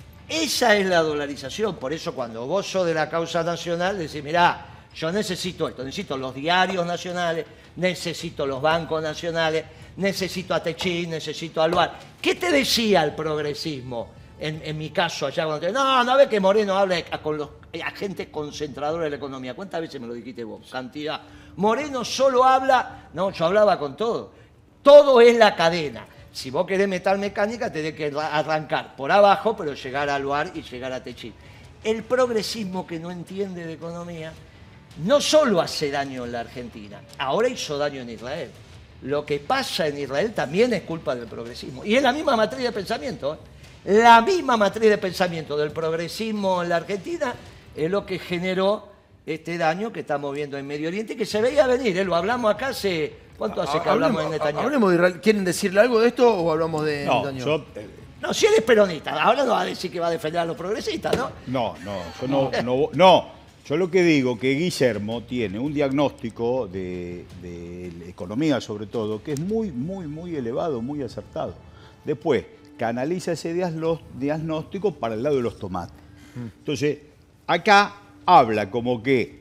Esa es la dolarización. Por eso cuando vos sos de la causa nacional, decís, mirá, yo necesito esto, necesito los diarios nacionales, necesito los bancos nacionales, necesito a Techín, necesito a Luar. ¿Qué te decía el progresismo? En mi caso, allá cuando no ves que Moreno habla con los agentes concentradores de la economía. ¿Cuántas veces me lo dijiste vos? Cantidad. Moreno solo habla... No, yo hablaba con todo. Todo es la cadena. Si vos querés metal mecánica, tenés que arrancar por abajo, pero llegar a Luar y llegar a Techín. El progresismo que no entiende de economía no solo hace daño en la Argentina, ahora hizo daño en Israel. Lo que pasa en Israel también es culpa del progresismo. Y es la misma matriz de pensamiento, ¿eh? La misma matriz de pensamiento del progresismo en la Argentina es lo que generó este daño que estamos viendo en Medio Oriente, que se veía venir, ¿eh? Lo hablamos acá hace... ¿Cuánto hace que hablamos de Netanyahu? Hablemos de Israel. ¿Quieren decirle algo de esto o hablamos de No, Netanyahu? No, si él es peronista, ahora no va a decir que va a defender a los progresistas, ¿no? No. Yo lo que digo que Guillermo tiene un diagnóstico de economía, sobre todo, que es muy, muy, muy elevado, muy acertado. Después, canaliza ese diagnóstico para el lado de los tomates. Entonces, acá habla como que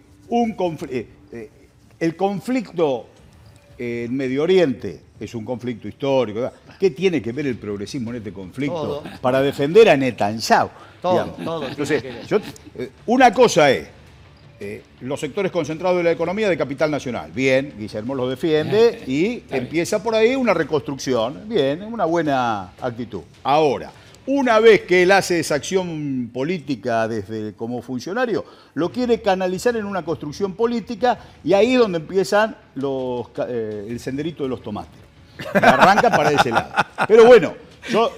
el conflicto en Medio Oriente es un conflicto histórico, ¿verdad? ¿Qué tiene que ver el progresismo en este conflicto Todo. para defender a Netanyahu? Todo. Entonces, tiene que ver. una cosa es los sectores concentrados de la economía de capital nacional. Bien, Guillermo los defiende y empieza por ahí una reconstrucción. Bien, una buena actitud. Ahora, una vez que él hace esa acción política como funcionario, lo quiere canalizar en una construcción política y ahí es donde empiezan el senderito de los tomates. Arranca para ese lado. Pero bueno, yo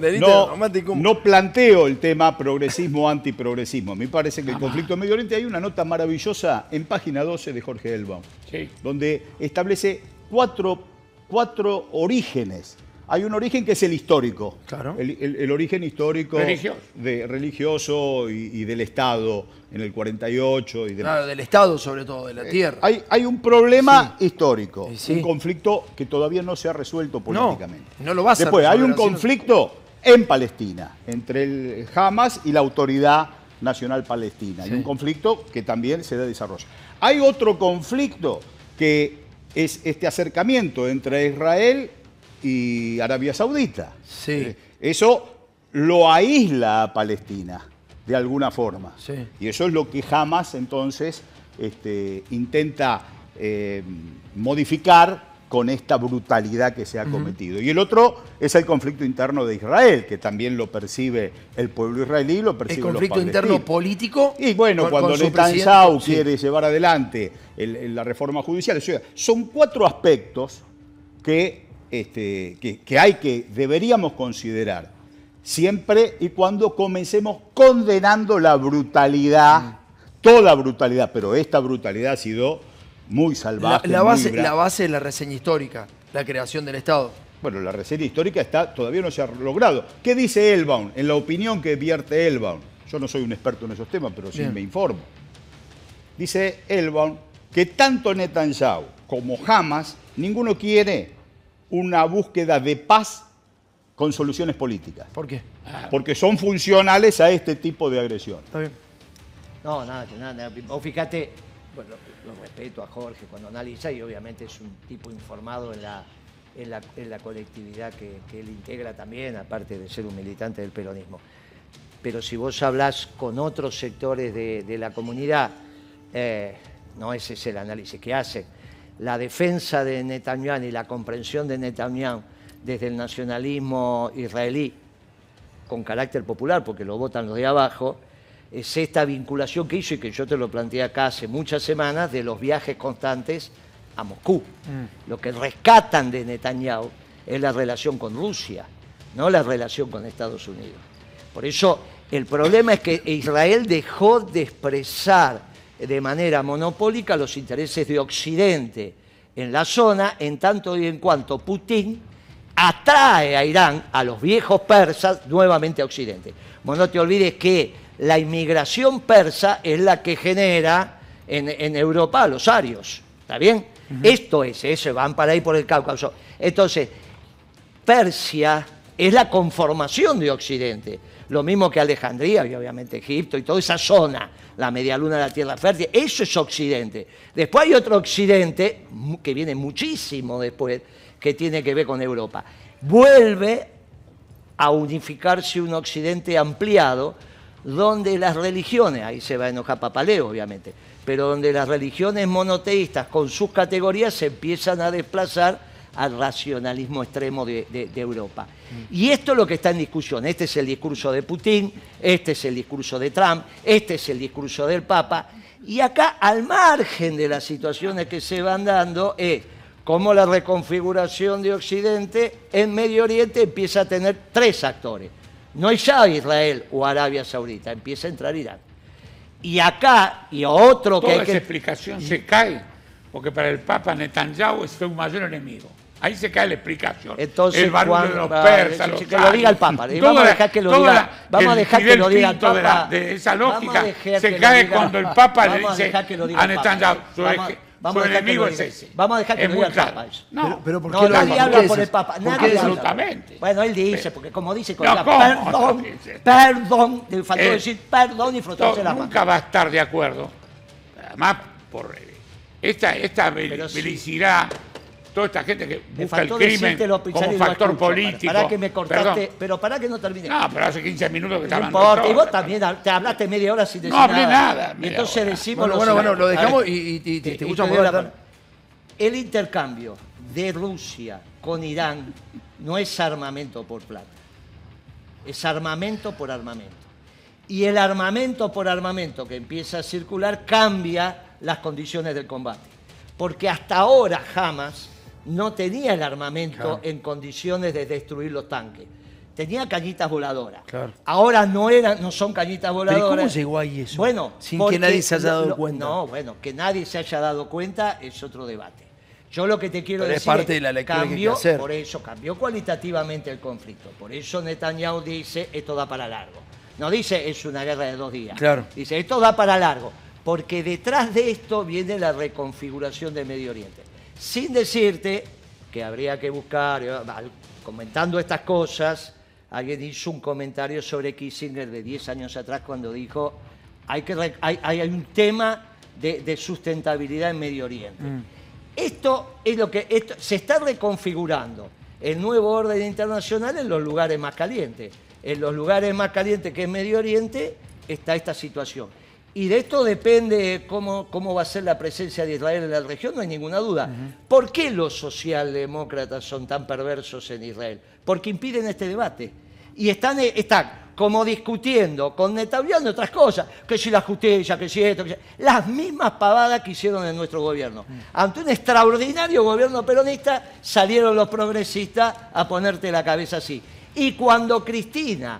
no planteo el tema progresismo, antiprogresismo. A mí me parece que el conflicto de Medio Oriente, hay una nota maravillosa en página 12 de Jorge Elbaum, donde establece cuatro orígenes. Hay un origen que es el histórico, claro. el origen histórico religioso y del Estado en el 48 y demás. Claro, del Estado sobre todo, de la tierra. Hay un problema histórico, un conflicto que todavía no se ha resuelto políticamente. No lo vas a Después, hay un resolver así, conflicto en Palestina, entre el Hamas y la Autoridad Nacional Palestina. Hay un conflicto que también se da desarrollo. Hay otro conflicto que es este acercamiento entre Israel y Arabia Saudita. Eso lo aísla a Palestina, de alguna forma. Y eso es lo que Hamas, entonces, intenta modificar con esta brutalidad que se ha cometido. Y el otro es el conflicto interno de Israel, que también lo percibe el pueblo israelí, lo perciben los palestinos. El conflicto interno político. Y bueno, cuando Netanyahu quiere llevar adelante la reforma judicial, o sea, son cuatro aspectos que deberíamos considerar siempre y cuando comencemos condenando la brutalidad, toda brutalidad, pero esta brutalidad ha sido muy salvaje. La base de la reseña histórica, la creación del Estado. Bueno, la reseña histórica todavía no se ha logrado. ¿Qué dice Elbaum? En la opinión que vierte Elbaum, yo no soy un experto en esos temas, pero sí me informo. Dice Elbaum que tanto Netanyahu como Hamas, ninguno quiere una búsqueda de paz con soluciones políticas. ¿Por qué? Porque son funcionales a este tipo de agresión. Está bien. No, nada. Vos fíjate, bueno, lo respeto a Jorge cuando analiza y obviamente es un tipo informado en la colectividad que él integra también, aparte de ser un militante del peronismo. Pero si vos hablás con otros sectores de la comunidad, no ese es el análisis que hacen. La defensa de Netanyahu y la comprensión de Netanyahu desde el nacionalismo israelí, con carácter popular, porque lo votan los de abajo, es esta vinculación que hizo y que yo te lo planteé acá hace muchas semanas, de los viajes constantes a Moscú. Lo que rescatan de Netanyahu es la relación con Rusia, no la relación con Estados Unidos. Por eso el problema es que Israel dejó de expresar de manera monopólica los intereses de Occidente en la zona, en tanto y en cuanto Putin atrae a Irán, a los viejos persas, nuevamente a Occidente. Vos no te olvides que la inmigración persa es la que genera en Europa a los arios, ¿está bien? Esto es, eso, van para ahí por el Cáucaso. Entonces, Persia es la conformación de Occidente, lo mismo que Alejandría y obviamente Egipto y toda esa zona, la media luna de la tierra fértil, eso es Occidente. Después hay otro Occidente, que viene muchísimo después, que tiene que ver con Europa. Vuelve a unificarse un Occidente ampliado, donde las religiones, ahí se va a enojar Papaleo obviamente, pero donde las religiones monoteístas con sus categorías se empiezan a desplazar al racionalismo extremo de Europa. Y esto es lo que está en discusión. Este es el discurso de Putin, este es el discurso de Trump, este es el discurso del Papa. Y acá, al margen de las situaciones que se van dando, es cómo la reconfiguración de Occidente en Medio Oriente empieza a tener tres actores. No es ya Israel o Arabia Saudita, empieza a entrar Irán. Y acá, y otro que Toda hay esa que... explicación se cae porque para el Papa Netanyahu es su mayor enemigo. Ahí se cae la explicación. Entonces, el barullo de los cuando- persas, los que lo diga el Papa. arios, Vamos a toda dejar que lo toda diga. Vamos a el dejar que Fidel lo diga el Pinto Papa. de esa Vamos a lógica dejar se que cae lo diga- cuando el Papa le vamos a dice dejar que lo diga a el Papa. Netanyahu, su Vamos a dejar que enemigo lo es diga. ese. Vamos a dejar que Es lo muy diga el claro. Papa eso. No, Pero ¿por qué No, lo nadie dice? habla ¿Por qué por el dice? Papa. ¿Por Nadie qué habla. dice? Absolutamente. Bueno, él dice, porque como dice, No, colega, ¿cómo? perdón, Dice. perdón, le faltó decir perdón y frotarse la mano. Nunca va a estar de acuerdo. Además, por esta Pero sí. felicidad, toda esta gente que Me busca el faltó crimen decírtelo, como Pizzari, lo factor escucho. político. Pará que me cortaste, Perdón. pero pará que no termine. No, pero hace 15 minutos que está No hablando. importa, y todo. vos también te hablaste media hora sin decir No hablé nada. nada, Y media entonces hora. decimos Bueno, lo dejamos A ver, y te y escuchamos doy la hablar. palabra. El intercambio de Rusia con Irán no es armamento por plata, es armamento por armamento. Y el armamento por armamento que empieza a circular cambia las condiciones del combate. Porque hasta ahora Hamas no tenía el armamento Claro. en condiciones de destruir los tanques. Tenía cañitas voladoras. Claro. Ahora no son cañitas voladoras. Pero ¿y cómo llegó ahí eso? Bueno, sin porque que nadie se haya dado cuenta. No, bueno, que nadie se haya dado cuenta es otro debate. Yo lo que te quiero Pero es decir parte de la lectura que hay que hacer. por eso cambió cualitativamente el conflicto. Por eso Netanyahu dice esto da para largo. No dice es una guerra de 2 días. Claro. Dice esto da para largo. Porque detrás de esto viene la reconfiguración del Medio Oriente. Sin decirte que habría que buscar, comentando estas cosas, alguien hizo un comentario sobre Kissinger de 10 años atrás cuando dijo hay un tema de sustentabilidad en Medio Oriente. Esto es lo que se está reconfigurando el nuevo orden internacional en los lugares más calientes. En los lugares más calientes que es Medio Oriente está esta situación. Y de esto depende cómo va a ser la presencia de Israel en la región, no hay ninguna duda. ¿Por qué los socialdemócratas son tan perversos en Israel? Porque impiden este debate. Y están como discutiendo con Netanyahu otras cosas, que si la justicia, que si esto, que si... Las mismas pavadas que hicieron en nuestro gobierno. Ante un extraordinario gobierno peronista, salieron los progresistas a ponerte la cabeza así. Y cuando Cristina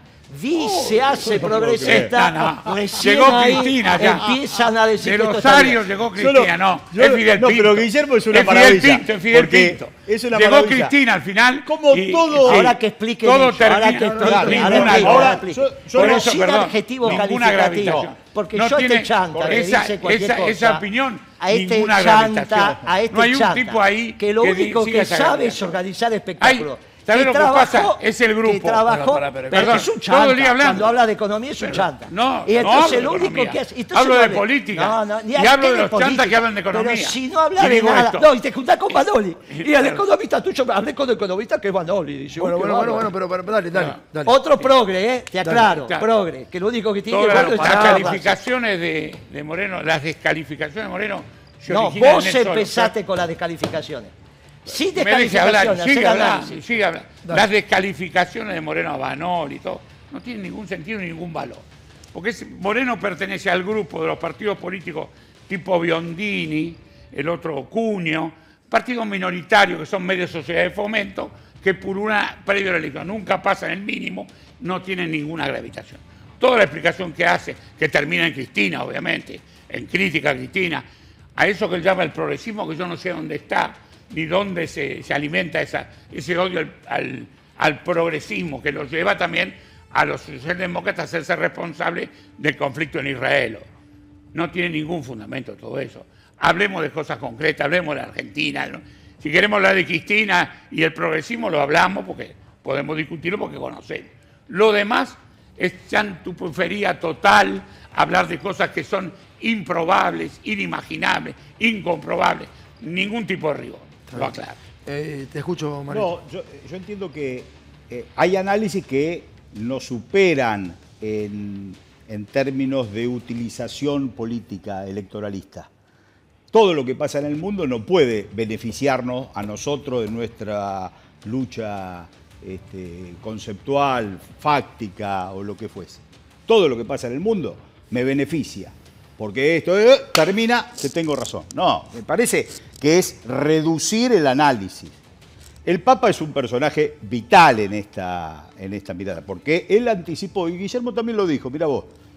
hace progresista, recién Llegó ahí Cristina ya. empiezan a decir De que esto está Rosario bien. llegó Cristina, es Fidel no, Pinto. pero Guillermo es una Fidel maravilla, Pinto, es Fidel porque Pinto. es una Llegó maravilla. Cristina al final. Como todo- Ahora que explique todo Luis, ahora termina. que explique, Claro, ahora ninguna- explique, ahora, ahora explique. yo Pero por eso, sin perdón, adjetivo ninguna calificativo. gravitación. Porque No yo a este tiene- chanta que esa- dice cualquier esa- cosa, esa opinión, a este ninguna chanta, gravitación. a este No hay un chanta, tipo ahí que lo que único siga que esa sabe es gravitación. organizar espectáculos. ¿sabes lo que pasa? trabajó- Es el grupo. Que trabajó, Bueno, para, pero- pero perdón, es un todo el día chanta. hablando. Cuando habla de economía es un chanta. No, y no entonces hablo de lo único economía. que hace... entonces Hablo no de hable- política. No, no, Y hablo de los chantas política. que hablan de economía. Pero si no habla Y de digo nada... esto. No, y te juntás con Banoli. Y el Claro. economista tuyo... Hablé con el economista que es Banoli. Dice, Bueno, uy, qué bueno, bárbaro. pero dale. Otro progre, te aclaro, Claro. progre, que lo único que tiene que Todas ver es las charlas. calificaciones de Moreno, las descalificaciones de Moreno, se No, originan vos en él solo. empezaste con las descalificaciones. Sin Me deje hablar, descalificaciones, sigue hacer hablando, análisis. sigue hablando. Las descalificaciones de Moreno a Banol y todo, no tienen ningún sentido ni ningún valor. Porque Moreno pertenece al grupo de los partidos políticos tipo Biondini, el otro Cunio, partidos minoritarios que son medios de sociedad de fomento, que por una previa a la elección nunca pasan el mínimo, no tienen ninguna gravitación. Toda la explicación que hace, que termina en Cristina, obviamente, en crítica a Cristina, a eso que él llama el progresismo, que yo no sé dónde está, ni dónde se alimenta ese odio al progresismo, que los lleva también a los socialdemócratas a hacerse responsables del conflicto en Israel. No tiene ningún fundamento todo eso. Hablemos de cosas concretas, hablemos de Argentina. ¿No? Si queremos hablar de Cristina y el progresismo, lo hablamos porque podemos discutirlo porque conocemos. Lo demás es chantupería total, hablar de cosas que son improbables, inimaginables, incomprobables. Ningún tipo de rigor, lo aclaro. Te escucho, Marito. No, yo entiendo que hay análisis que nos superan en términos de utilización política electoralista. Todo lo que pasa en el mundo no puede beneficiarnos a nosotros de nuestra lucha conceptual, fáctica o lo que fuese. Todo lo que pasa en el mundo me beneficia. Porque esto termina, que tengo razón. No, me parece que es reducir el análisis. El Papa es un personaje vital en esta mirada, porque él anticipó, y Guillermo también lo dijo, mira vos,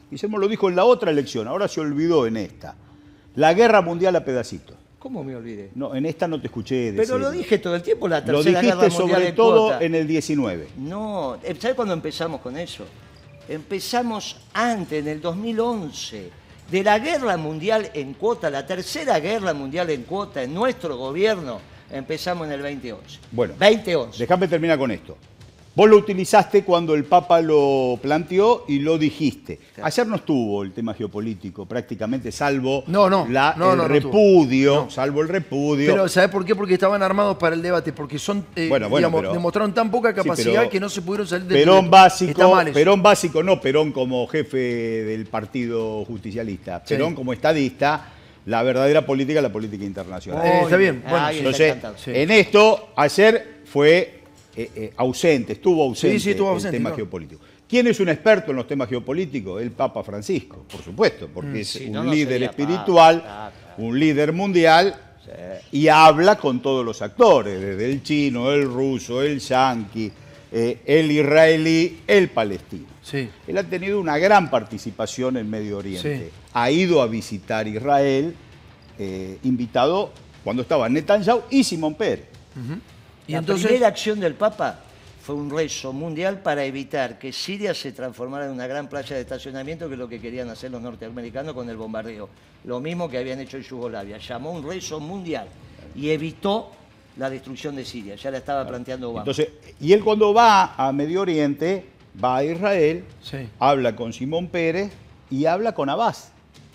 Guillermo lo dijo en la otra elección, ahora se olvidó en esta. La guerra mundial a pedacitos. ¿Cómo me olvidé? No, en esta no te escuché decir. Pero lo dije todo el tiempo, la Lo tercera guerra dijiste mundial sobre en todo cuota. en el 19. No, ¿sabes cuándo empezamos con eso? Empezamos antes, en el 2011, de la guerra mundial en cuota, la tercera guerra mundial en cuota en nuestro gobierno, empezamos en el 2011. Bueno, 2011. déjame terminar con esto. Vos lo utilizaste cuando el Papa lo planteó y lo dijiste. Ayer no estuvo el tema geopolítico prácticamente, salvo el repudio, salvo el repudio. Pero ¿sabés por qué? Porque estaban armados para el debate, porque son, digamos, demostraron tan poca capacidad que no se pudieron salir del Perón libreto. básico, Está mal eso. Perón básico, no Perón como jefe del Partido Justicialista, Sí. Perón como estadista, la verdadera política, la política internacional. Está bien. Bueno, entonces, en esto, ayer fue ausente, estuvo ausente, Sí, estuvo ausente, el tema ¿no? geopolítico. ¿Quién es un experto en los temas geopolíticos? El Papa Francisco, por supuesto, porque es un líder espiritual, un líder mundial, y habla con todos los actores, desde el chino, el ruso, el yanqui, el israelí, el palestino. Sí. Él ha tenido una gran participación en Medio Oriente. Sí. Ha ido a visitar Israel, invitado cuando estaban Netanyahu y Simón Pérez. Y La entonces- primera acción del Papa fue un rezo mundial para evitar que Siria se transformara en una gran playa de estacionamiento, que es lo que querían hacer los norteamericanos con el bombardeo. Lo mismo que habían hecho en Yugoslavia. Llamó un rezo mundial y evitó la destrucción de Siria. Ya la estaba planteando Obama. Entonces, y él cuando va a Medio Oriente, va a Israel, habla con Simón Pérez y habla con Abbas.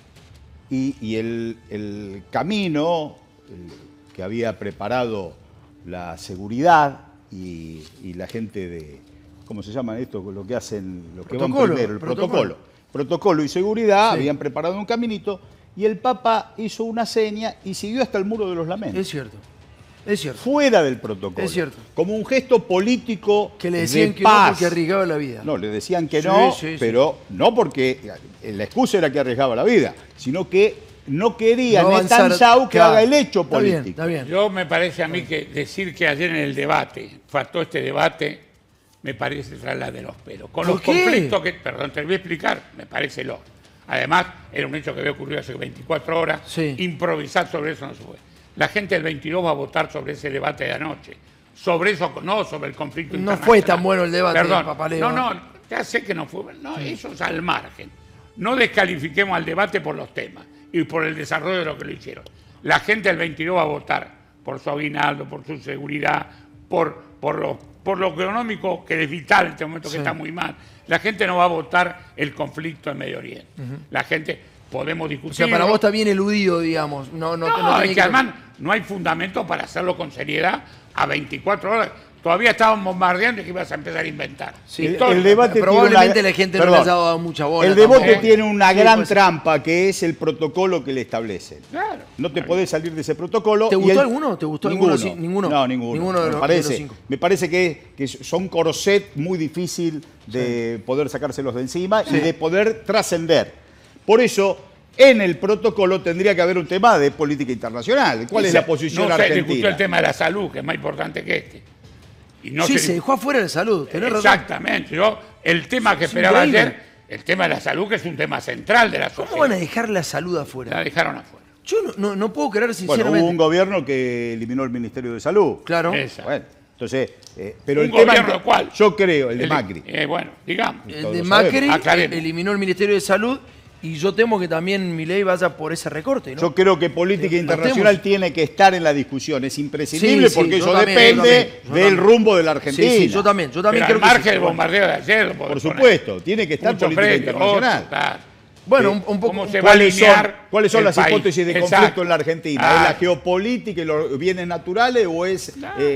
Y el camino que había preparado la seguridad y la gente de, ¿cómo se llama esto? Lo que hacen, los que van Protocolo, primero, el protocolo. Protocolo y seguridad, Sí. habían preparado un caminito y el Papa hizo una seña y siguió hasta el Muro de los Lamentos. Es cierto. Es cierto. Fuera del protocolo. Es cierto. Como un gesto político Que le decían de que paz. no porque arriesgaba la vida. No, le decían que Sí, no, sí, sí. pero no porque la excusa era que arriesgaba la vida, sino que no quería No avanzar, Netanyahu que claro. haga el hecho Está bien, político. está bien. Yo me parece a mí que decir que ayer en el debate faltó este debate, me parece trasladar de los pelos. Con ¿Por los qué? conflictos que, perdón, te lo voy a explicar, me parece lógico. Además, era un hecho que había ocurrido hace 24 horas, improvisar sobre eso no se puede. La gente del 22 va a votar sobre ese debate de anoche. Sobre eso, no sobre el conflicto No internacional. fue tan bueno el debate, Perdón, Papaleo. no, ya sé que no fue. No, eso es al margen. No descalifiquemos al debate por los temas y por el desarrollo de lo que lo hicieron. La gente del 22 va a votar por su aguinaldo, por su seguridad, por lo económico que es vital en este momento, que Sí. está muy mal. La gente no va a votar el conflicto en Medio Oriente. La gente, podemos O discutir. sea, para vos está bien eludido, digamos. No No, tenés es que además no hay fundamento para hacerlo con seriedad a 24 horas. Todavía estaban bombardeando y que ibas a empezar a inventar. Sí, El debate probablemente tiene la gente no le haya dado mucha bola. El debate tampoco. tiene una Sí, gran pues, trampa que es el protocolo que le establecen. Claro. No te podés salir de ese protocolo. ¿Te y gustó alguno? ¿Te gustó ninguno. alguno? Sí, ninguno. No, ninguno. Ninguno de me, los- parece, de los 5. me parece que son corset muy difícil de poder sacárselos de encima y de poder trascender. Por eso, en el protocolo tendría que haber un tema de política internacional. ¿Cuál es la posición no se discutió argentina? el tema de la salud, que es más importante que este. Y no Sí, se dejó afuera de salud. Tenés razón. Exactamente. Yo, el tema que Es esperaba increíble. ayer, el tema de la salud, que es un tema central de la sociedad. ¿Cómo van a dejar la salud afuera? La dejaron afuera. Yo no puedo creer Bueno, sinceramente. hubo un gobierno que eliminó el Ministerio de Salud. Claro. Esa. Bueno, entonces, pero ¿Un el tema, gobierno cuál? yo creo, el de Macri. Bueno, digamos. El Todos de lo Macri sabemos. Aclaremos. eliminó el Ministerio de Salud y yo temo que también Milei vaya por ese recorte, ¿no? Yo creo que política internacional tiene que estar en la discusión, es imprescindible Sí, sí, porque yo eso también, depende yo del también. rumbo de la Argentina. Sí, yo también Pero creo al que margen sí. del bombardeo de ayer, lo Por podés supuesto, poner. tiene que estar Mucho política previo, internacional. otro, claro. Bueno, un poco. ¿Cómo se va a alinear ¿Cuáles son el las país? hipótesis de Exacto. conflicto en la Argentina? ¿Es la Ah. geopolítica y los bienes naturales o es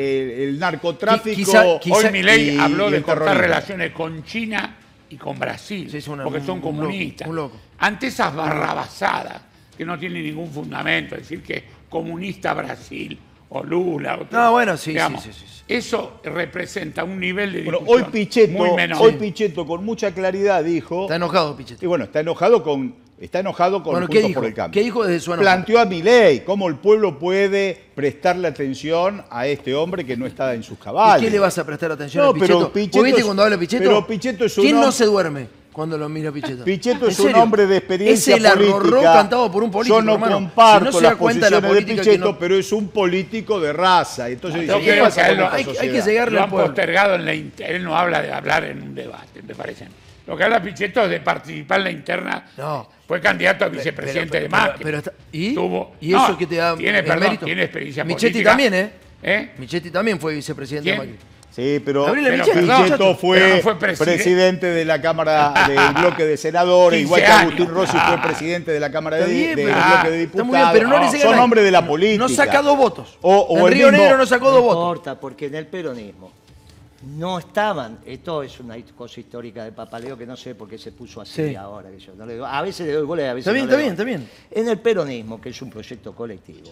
el narcotráfico? Hoy Milei y- habló y de el cortar terrorismo? relaciones con China y con Brasil, Sí, es porque son comunistas. Un loco. Ante esas barrabasadas que no tienen ningún fundamento, es decir, que comunista Brasil o Lula, otro, No, bueno, sí, digamos, sí, sí, sí. eso representa un nivel de Bueno, discusión hoy Pichetto, muy menor. hoy Pichetto con mucha claridad dijo... Está enojado, Pichetto. Y bueno, está enojado con Bueno, ¿qué Juntos dijo? por el Cambio. ¿Qué dijo desde su enojo? Planteó a Milei cómo el pueblo puede prestarle atención a este hombre que no está en sus cabales. ¿Y qué le vas a prestar atención No, a Pichetto? pero Pichetto ¿Vos viste es- cuando habla Pichetto? pero Pichetto es un ¿Quién no hombre- se duerme? cuando lo mira Pichetto. Pichetto ¿En es un serio? hombre de experiencia Es el política. arrorró cantado por un político, Yo no hermano. comparto Si no se da las cuenta de la posiciones de política que Pichetto, no- pero es un político de raza. Entonces Yo dice, ¿qué creo pasa que con lo- esta hay que sociedad? llegarle Lo al han pueblo. postergado él no habla de hablar en un debate, me parece. Lo que habla Pichetto es de participar en la interna. No. Fue candidato a vicepresidente de Macri. ¿Y? Tuvo- ¿Y eso no, que te da tiene, el perdón, mérito? tiene experiencia Michetti política. también, ¿eh? ¿Eh? Michetti también fue vicepresidente de ¿Quién? Macri. Sí, pero Gabriela Pero, Michetti, perdón, Pichetto pero fue, no fue presidente de la Cámara del bloque de senadores, 15 igual que Agustín años. Rossi fue presidente de la Cámara Está del bien, bloque pero- de está diputados. muy bien, pero no le llega Son nadie. hombres de la política. No saca 2 votos. O en el Río mismo- Negro no sacó 2 No votos. importa, porque en el peronismo no estaban, esto es una cosa histórica de Papaleo que no sé por qué se puso así Sí. ahora. Que yo no le doy- a veces le doy bola y a veces Está bien, no le está doy. bien, está bien. En el peronismo, que es un proyecto colectivo,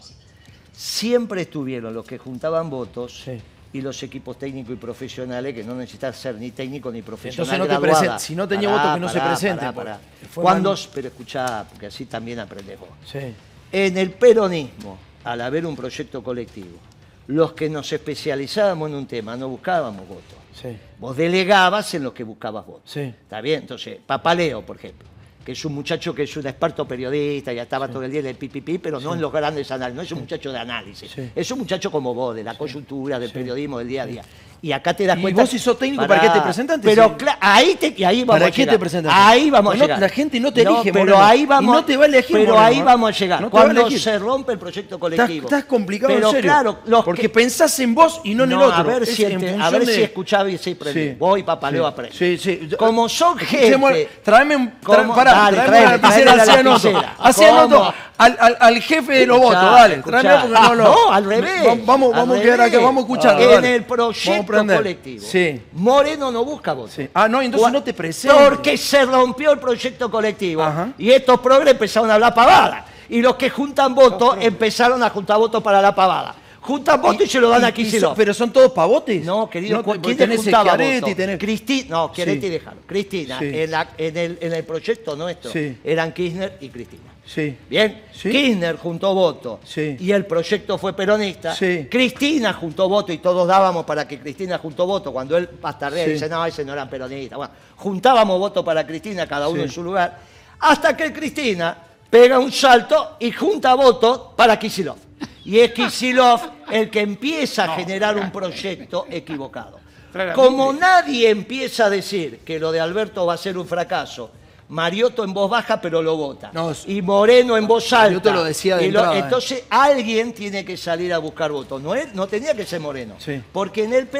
siempre estuvieron los que juntaban votos Sí. y los equipos técnicos y profesionales que no necesitan ser ni técnico ni profesional. Entonces no te graduada. presentes. Si no tenía votos, que no se presente, Pará. porque fue Cuando, mal. pero escuchá, porque así también aprendés vos. Sí. En el peronismo, al haber un proyecto colectivo, los que nos especializábamos en un tema no buscábamos votos. Sí. Vos delegabas en los que buscabas votos. Sí. ¿Está bien? Entonces, Papaleo, por ejemplo, que es un muchacho que es un experto periodista, ya estaba todo el día en el pipipi, pero no en los grandes análisis, no es un muchacho de análisis. Sí. Es un muchacho como vos, de la coyuntura, del periodismo, del día a día. Y acá te das ¿Y cuenta... vos si sos técnico, para qué te presentaste? Pero Sí. ahí vamos ¿Para a qué llegar. te presentaste? Ahí vamos a No, llegar. la gente no te elige, pero Moreno. ahí vamos, Y no te va a elegir, Pero Moreno, ahí ¿eh? vamos a llegar. No te va a Cuando elegir. se rompe el proyecto colectivo. Estás complicado, pero en serio. claro, los porque que- pensás en vos y no en el No, otro. a ver Es si, en a función ver de- si escuchaba y si aprendí. Sí. Voy, Papaleo, Sí. aprende. Sí, sí. Como son Escuchemos, gente... Tráeme un... ¿Cómo? Pará, Dale, tráeme una lapicera, tráeme la así anoto. lapicera. Así ¿Cómo? anoto al jefe de los Escuchá, votos, dale. escuchá. Tráeme porque no, No, al revés. Vamos al a quedar acá, revés. vamos a escucharlo. En dale. el Vamos a proyecto aprender. colectivo, Sí. Moreno no busca votos. Sí. Ah, no, entonces no te presentes. Porque se rompió el proyecto colectivo. Ajá. Y estos progres empezaron a hablar pavada. Y los que juntan votos empezaron a juntar votos para la pavada. Juntan votos y se lo dan a Kicillof. Pero son todos pavotes. No, querido, porque ¿quién tenés juntaba Schiaretti, votos? tenés- No, Schiaretti Sí. déjalo. Cristina, Sí. en el proyecto nuestro, Sí. eran Kirchner y Cristina. Sí. Bien, Sí. Kirchner juntó votos Sí. y el proyecto fue peronista. Sí. Cristina juntó votos y todos dábamos para que Cristina juntó votos. Cuando él pastardea Sí. dice, no, ese no eran peronistas. Bueno, juntábamos votos para Cristina, cada uno Sí. en su lugar, hasta que Cristina pega un salto y junta votos para Kicillof. Y es Kicillof el que empieza a generar un proyecto equivocado. Claramente. Como nadie empieza a decir que lo de Alberto va a ser un fracaso, Mariotto en voz baja pero lo vota. No, Y Moreno en voz alta. Mariotto lo decía de Y entrada, entonces alguien tiene que salir a buscar votos. No tenía que ser Moreno. Sí. Porque en el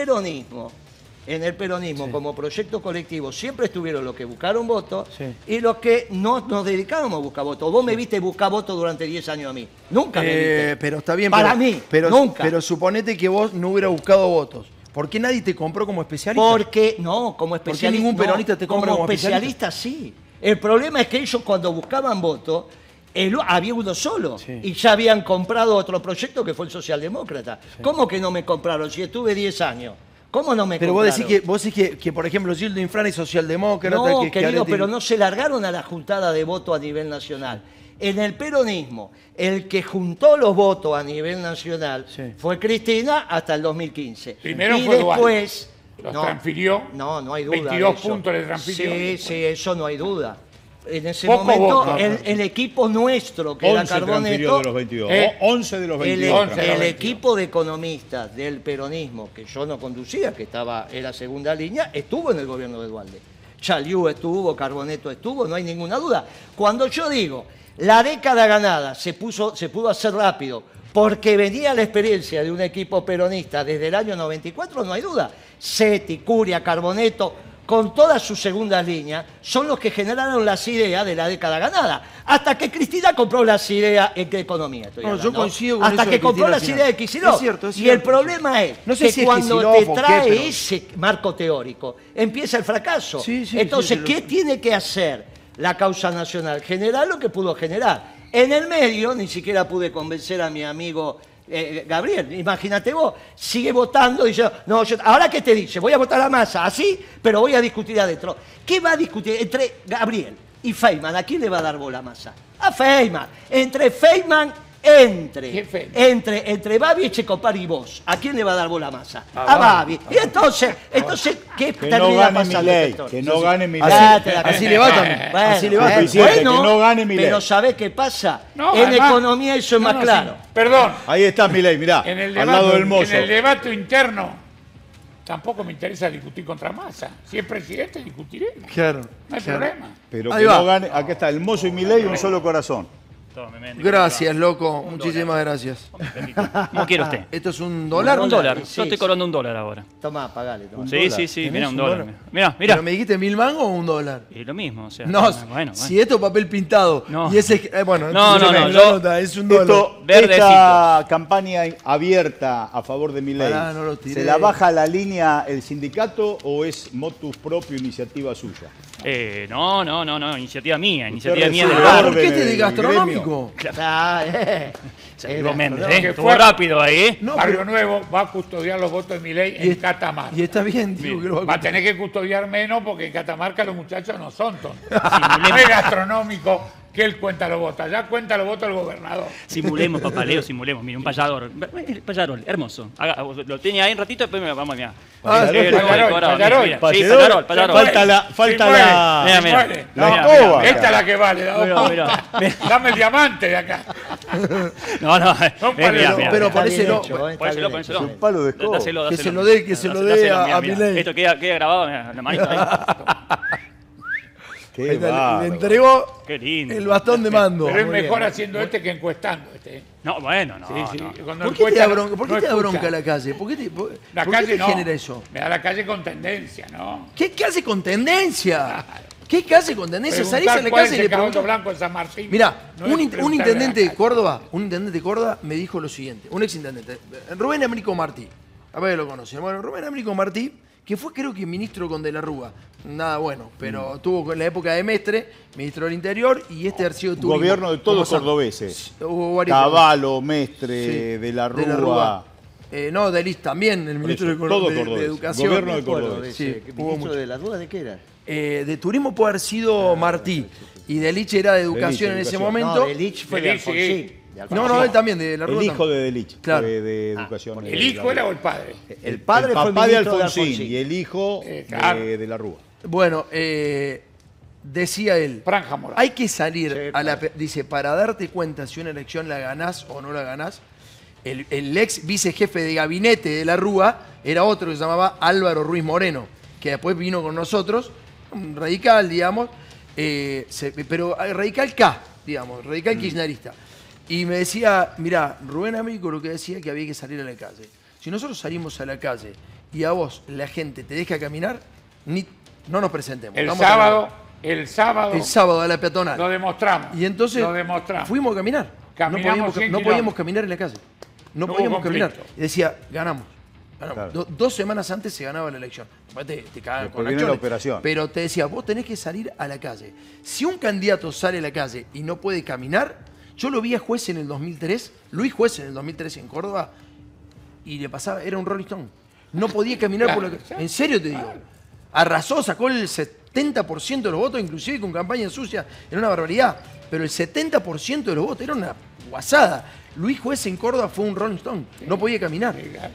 peronismo, como proyecto colectivo, siempre estuvieron los que buscaron votos Sí. y los que no nos dedicábamos a buscar votos. Vos me viste buscar votos durante 10 años a mí. Nunca me viste. Pero está bien. Para pero, mí, pero, nunca. Pero suponete que vos no hubieras buscado votos. ¿Por qué nadie te compró como especialista? Porque, no, como ¿Por qué especialista. ningún peronista te compra como especialista? Sí. El problema es que ellos cuando buscaban votos, había uno solo. Sí. Y ya habían comprado otro proyecto que fue el socialdemócrata. ¿Cómo que no me compraron? Si estuve 10 años. ¿Cómo no me Pero compraron? vos decís que, por ejemplo, Gildo Infrani es socialdemócrata. No, que querido, Schiaretti- pero no se largaron a la juntada de votos a nivel nacional. En el peronismo, el que juntó los votos a nivel nacional Sí. fue Cristina hasta el 2015. Primero y fue Dualde. después... Los transfirió. No hay duda. 22 de eso. puntos le transfirió. Sí, eso no hay duda. En ese Poco momento, voto. el equipo nuestro, que era 11 transfirió Carboneto, de los 22. ¿Eh? 11 de los el, 22. once. transfirió. el equipo de economistas del peronismo, que yo no conducía, que estaba en la segunda línea, estuvo en el gobierno de Dualde. Chaliú estuvo, Carboneto estuvo, no hay ninguna duda. Cuando yo digo, la década ganada se pudo hacer rápido, porque venía la experiencia de un equipo peronista desde el año 94, no hay duda. Seti, Curia, Carboneto, con todas sus segundas líneas, son los que generaron las ideas de la década ganada. Hasta que Cristina compró las ideas en qué economía. Estoy No, yo hablando. coincido con Hasta eso que de compró Cristina las al final. ideas de Kicillof. Es cierto, es Y cierto, el problema es No sé que si es cuando Kicillof te o qué, trae pero- ese marco teórico, empieza el fracaso. Sí, sí, Entonces, sí, ¿qué tiene que hacer la causa nacional? Generar lo que pudo generar. En el medio, ni siquiera pude convencer a mi amigo Gabriel. Imagínate vos, sigue votando y yo, no, ahora que te dice, voy a votar a Massa, así, pero voy a discutir adentro. ¿Qué va a discutir entre Gabriel y Feynman? ¿A quién le va a dar bola a Massa? A Feynman. Entre Feynman entre Babi, Echecopar y vos, ¿a quién le va a dar vos la masa? A Babi. Y entonces, ¿qué Que no termina gane pasando? Milei, Héctor? que no gane Milei. Así le va también. Bueno, Así le va. bueno, Presidente, que bueno, no gane Milei. pero ¿sabés qué pasa? No, En además- economía eso es más claro. sí. Perdón, Ahí está Milei, mirá, en el, al lado del mozo. en el debate interno tampoco me interesa discutir contra Massa. Si es presidente, discutiremos. Claro. No hay claro. problema. Pero Ahí que va. no gane, acá está el mozo y Milei, un solo corazón. Gracias, loco. Muchísimas gracias. ¿Cómo quiere usted? ¿Esto es un dólar? Un dólar. Sí, Yo estoy sí. cobrando $1 ahora. Tomá, pagale. Tomá. Sí, sí, sí, ¿Tenés mira, un un dólar. dólar? Mira, ¿Pero mira. me dijiste 1000 mangos o un dólar? Y lo mismo, o sea. No, bueno. si esto es papel pintado No. y ese bueno, No, entonces no, me yo- nota, es un dólar. Esto, Verdecito. esta campaña abierta a favor de Milei, Pará, no lo tiré. ¿se la baja a la línea el sindicato o es motus propio, iniciativa suya? No, iniciativa mía Usted iniciativa mía recibe del bar. ¿Por qué este de del gastronómico? Ah, Salió Méndez, Lo que estuvo fue- rápido ahí, ¿eh? No, Barrio pero- Nuevo va a custodiar los votos de Milei y en es- Catamarca. Y está bien, digo que lo Va a tener que custodiar menos porque en Catamarca los muchachos no son tontos. No es gastronómico que él cuenta los votos. Allá cuenta los votos el gobernador. Simulemos, papaleo, simulemos. Mire, un payador. Payador, hermoso. lo tiene ahí un ratito, después me vamos a mirar. Payarol. Payarol. Falta la... Mira, mira. Muere. La No, escoba. esta es la que vale. Da dos Mira, puntos. Dame el diamante de acá. No, Pero- pero Está ponéselo. bien hecho, está Pónselo, bien hecho. pónselo. Un palo de escoba. Dáselo. Que se lo dé, que se lo dé Dáselo, a mira, mira. Milei. Esto queda grabado, mira, la manito ahí. Qué Ahí está, bárbaro. le entregó Qué lindo. el bastón de mando. Pero es Muy mejor bien. haciendo este que encuestando este. No, bueno, no. Sí, sí. no. Cuando ¿Por qué te encuesta da no- bronca, ¿por qué no te da escucha. bronca la calle? ¿Por qué te, por, La por qué calle te no. genera eso? Me da la calle con tendencia, ¿no? ¿Qué hace con tendencia? ¿Qué hace con tendencia? Salís a Preguntar la cuál calle es y le el caballo preguntás. blanco de San Martín. Mirá, No es un preguntarle intendente a de la Córdoba, me dijo lo siguiente, un exintendente, Rubén Américo Martí, a ver lo conocen. Bueno, Rubén Américo Martí, que fue creo que ministro con De la Rúa, nada bueno, pero tuvo en la época de Mestre, ministro del Interior, y este archivo de turismo. Gobierno de todos Como cordobeses. Hubo varios Cavallo, Mestre, Sí, de la Rúa. No, de Lis también, el ministro eso, todo de cordobés. Educación. Gobierno de Bueno, Córdoba. Sí, ese, hubo ¿ministro mucho. de las dudas de qué era? De turismo puede haber sido Martí, y de Lich era de educación en ese educación. momento. No, de Lich fue de Delich, sí. Alfonsín. De Alfonsín. No, él también, de la Rúa. El hijo también. de Delich, Claro. fue de educación. ¿El hijo era o el padre? El padre fue papá de ministro Alfonsín y el hijo claro. de la Rúa. Bueno, decía él, Franja moral. hay que salir Sí, a la... Dice, para darte cuenta si una elección la ganás o no la ganás, el ex vicejefe de gabinete de la Rúa era otro que se llamaba Álvaro Ruiz Moreno, que después vino con nosotros, un radical, digamos, pero radical K, digamos, radical kirchnerista. Y me decía, mirá, Rubén Américo lo que decía que había que salir a la calle. Si nosotros salimos a la calle y a vos la gente te deja caminar, no nos presentemos. El Vamos a sábado el sábado a la peatonal. lo demostramos. Y entonces lo demostramos. fuimos a caminar. Caminamos 100 no podíamos caminar en la calle. No No podíamos hubo caminar. conflicto. Y decía, ganamos. Claro. 2 semanas antes se ganaba la elección. Después te cagan Después con viene la acciones. operación. Pero te decía, vos tenés que salir a la calle. Si un candidato sale a la calle y no puede caminar, yo lo vi a Juez en el 2003, Luis Juez en el 2003 en Córdoba, y le pasaba, era un Rolling Stone. No podía caminar por la calle. En serio te digo. Arrasó, sacó el 70% de los votos, inclusive con campaña sucia, era una barbaridad. Pero el 70% de los votos era una guasada. Luis Juez en Córdoba fue un Rolling Stone, no podía caminar.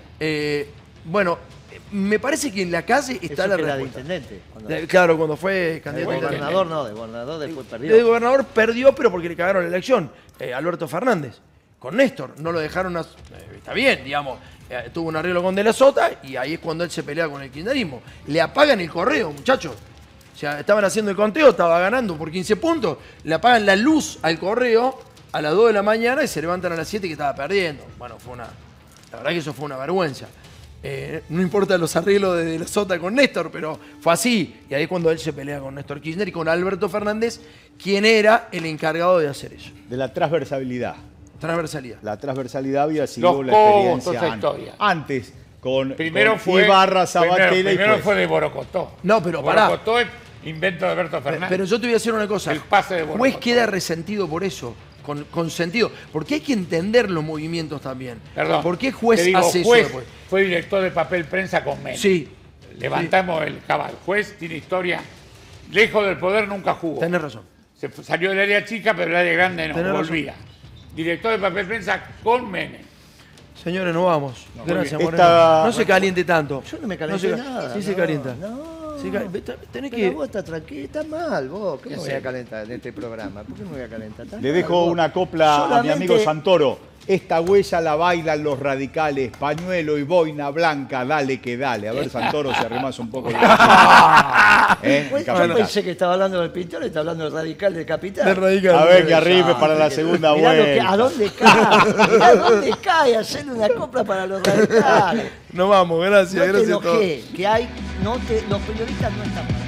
Bueno, me parece que en la calle está Eso la que era de respuesta. intendente. Claro, cuando fue De candidato a gobernador no, de gobernador después el perdió. gobernador perdió, pero porque le cagaron la elección. Alberto Fernández, con Néstor, no lo dejaron. Está bien, digamos. Tuvo un arreglo con De la Sota y ahí es cuando él se pelea con el kirchnerismo. Le apagan el correo, muchachos. O sea, estaban haciendo el conteo, estaba ganando por 15 puntos. Le apagan la luz al correo a las 2 de la mañana y se levantan a las 7 que estaba perdiendo. Bueno, la verdad que eso fue una vergüenza. No importa los arreglos de la Sota con Néstor, pero fue así. Y ahí es cuando él se pelea con Néstor Kirchner y con Alberto Fernández, quien era el encargado de hacer eso. De la transversalidad. Transversalidad. La transversalidad había sido Los la cobos, experiencia toda esa historia. antes con, Primero con fue Ibarra, Sabatella primero y fue de Borocotó. No, pero pará. Borocotó es invento de Alberto Fernández. Pero yo te voy a decir una cosa. El pase de Juez Borocotó. queda resentido por eso, con sentido. Porque hay que entender los movimientos también. Perdón. ¿Por qué Juez te digo, hace Juez eso después? fue director de papel prensa con Menem. Sí. Levantamos el cabal. Juez tiene historia. Lejos del poder nunca jugó. Tenés razón. Salió del área chica, pero el área grande no Tenés razón. volvía. director de papel prensa con Menem. Señores, nos vamos. Gracias, bien. Moreno. No se caliente tanto. Yo no me calenté nada. Sí se no, calienta. No. Tenés Pero que... vos estás tranquilo, estás mal vos. ¿Cómo me voy a calentar en este programa? ¿Por qué me voy a calentar? Estás Le mal, dejo vos. una copla a mi Solamente- amigo Santoro. Esta huella la bailan los radicales, pañuelo y boina blanca, dale que dale. A ver, Santoro, si arrimás un poco. Pues, yo pensé que estaba hablando del pintor, está hablando del radical del capital. Del radical. A ver, que arrime para la segunda Mirá vuelta. ¿a dónde cae? Mirá a dónde cae hacerle una copla para los radicales. Nos vamos, gracias, No te gracias a todos. enojé, que hay, los periodistas no están mal.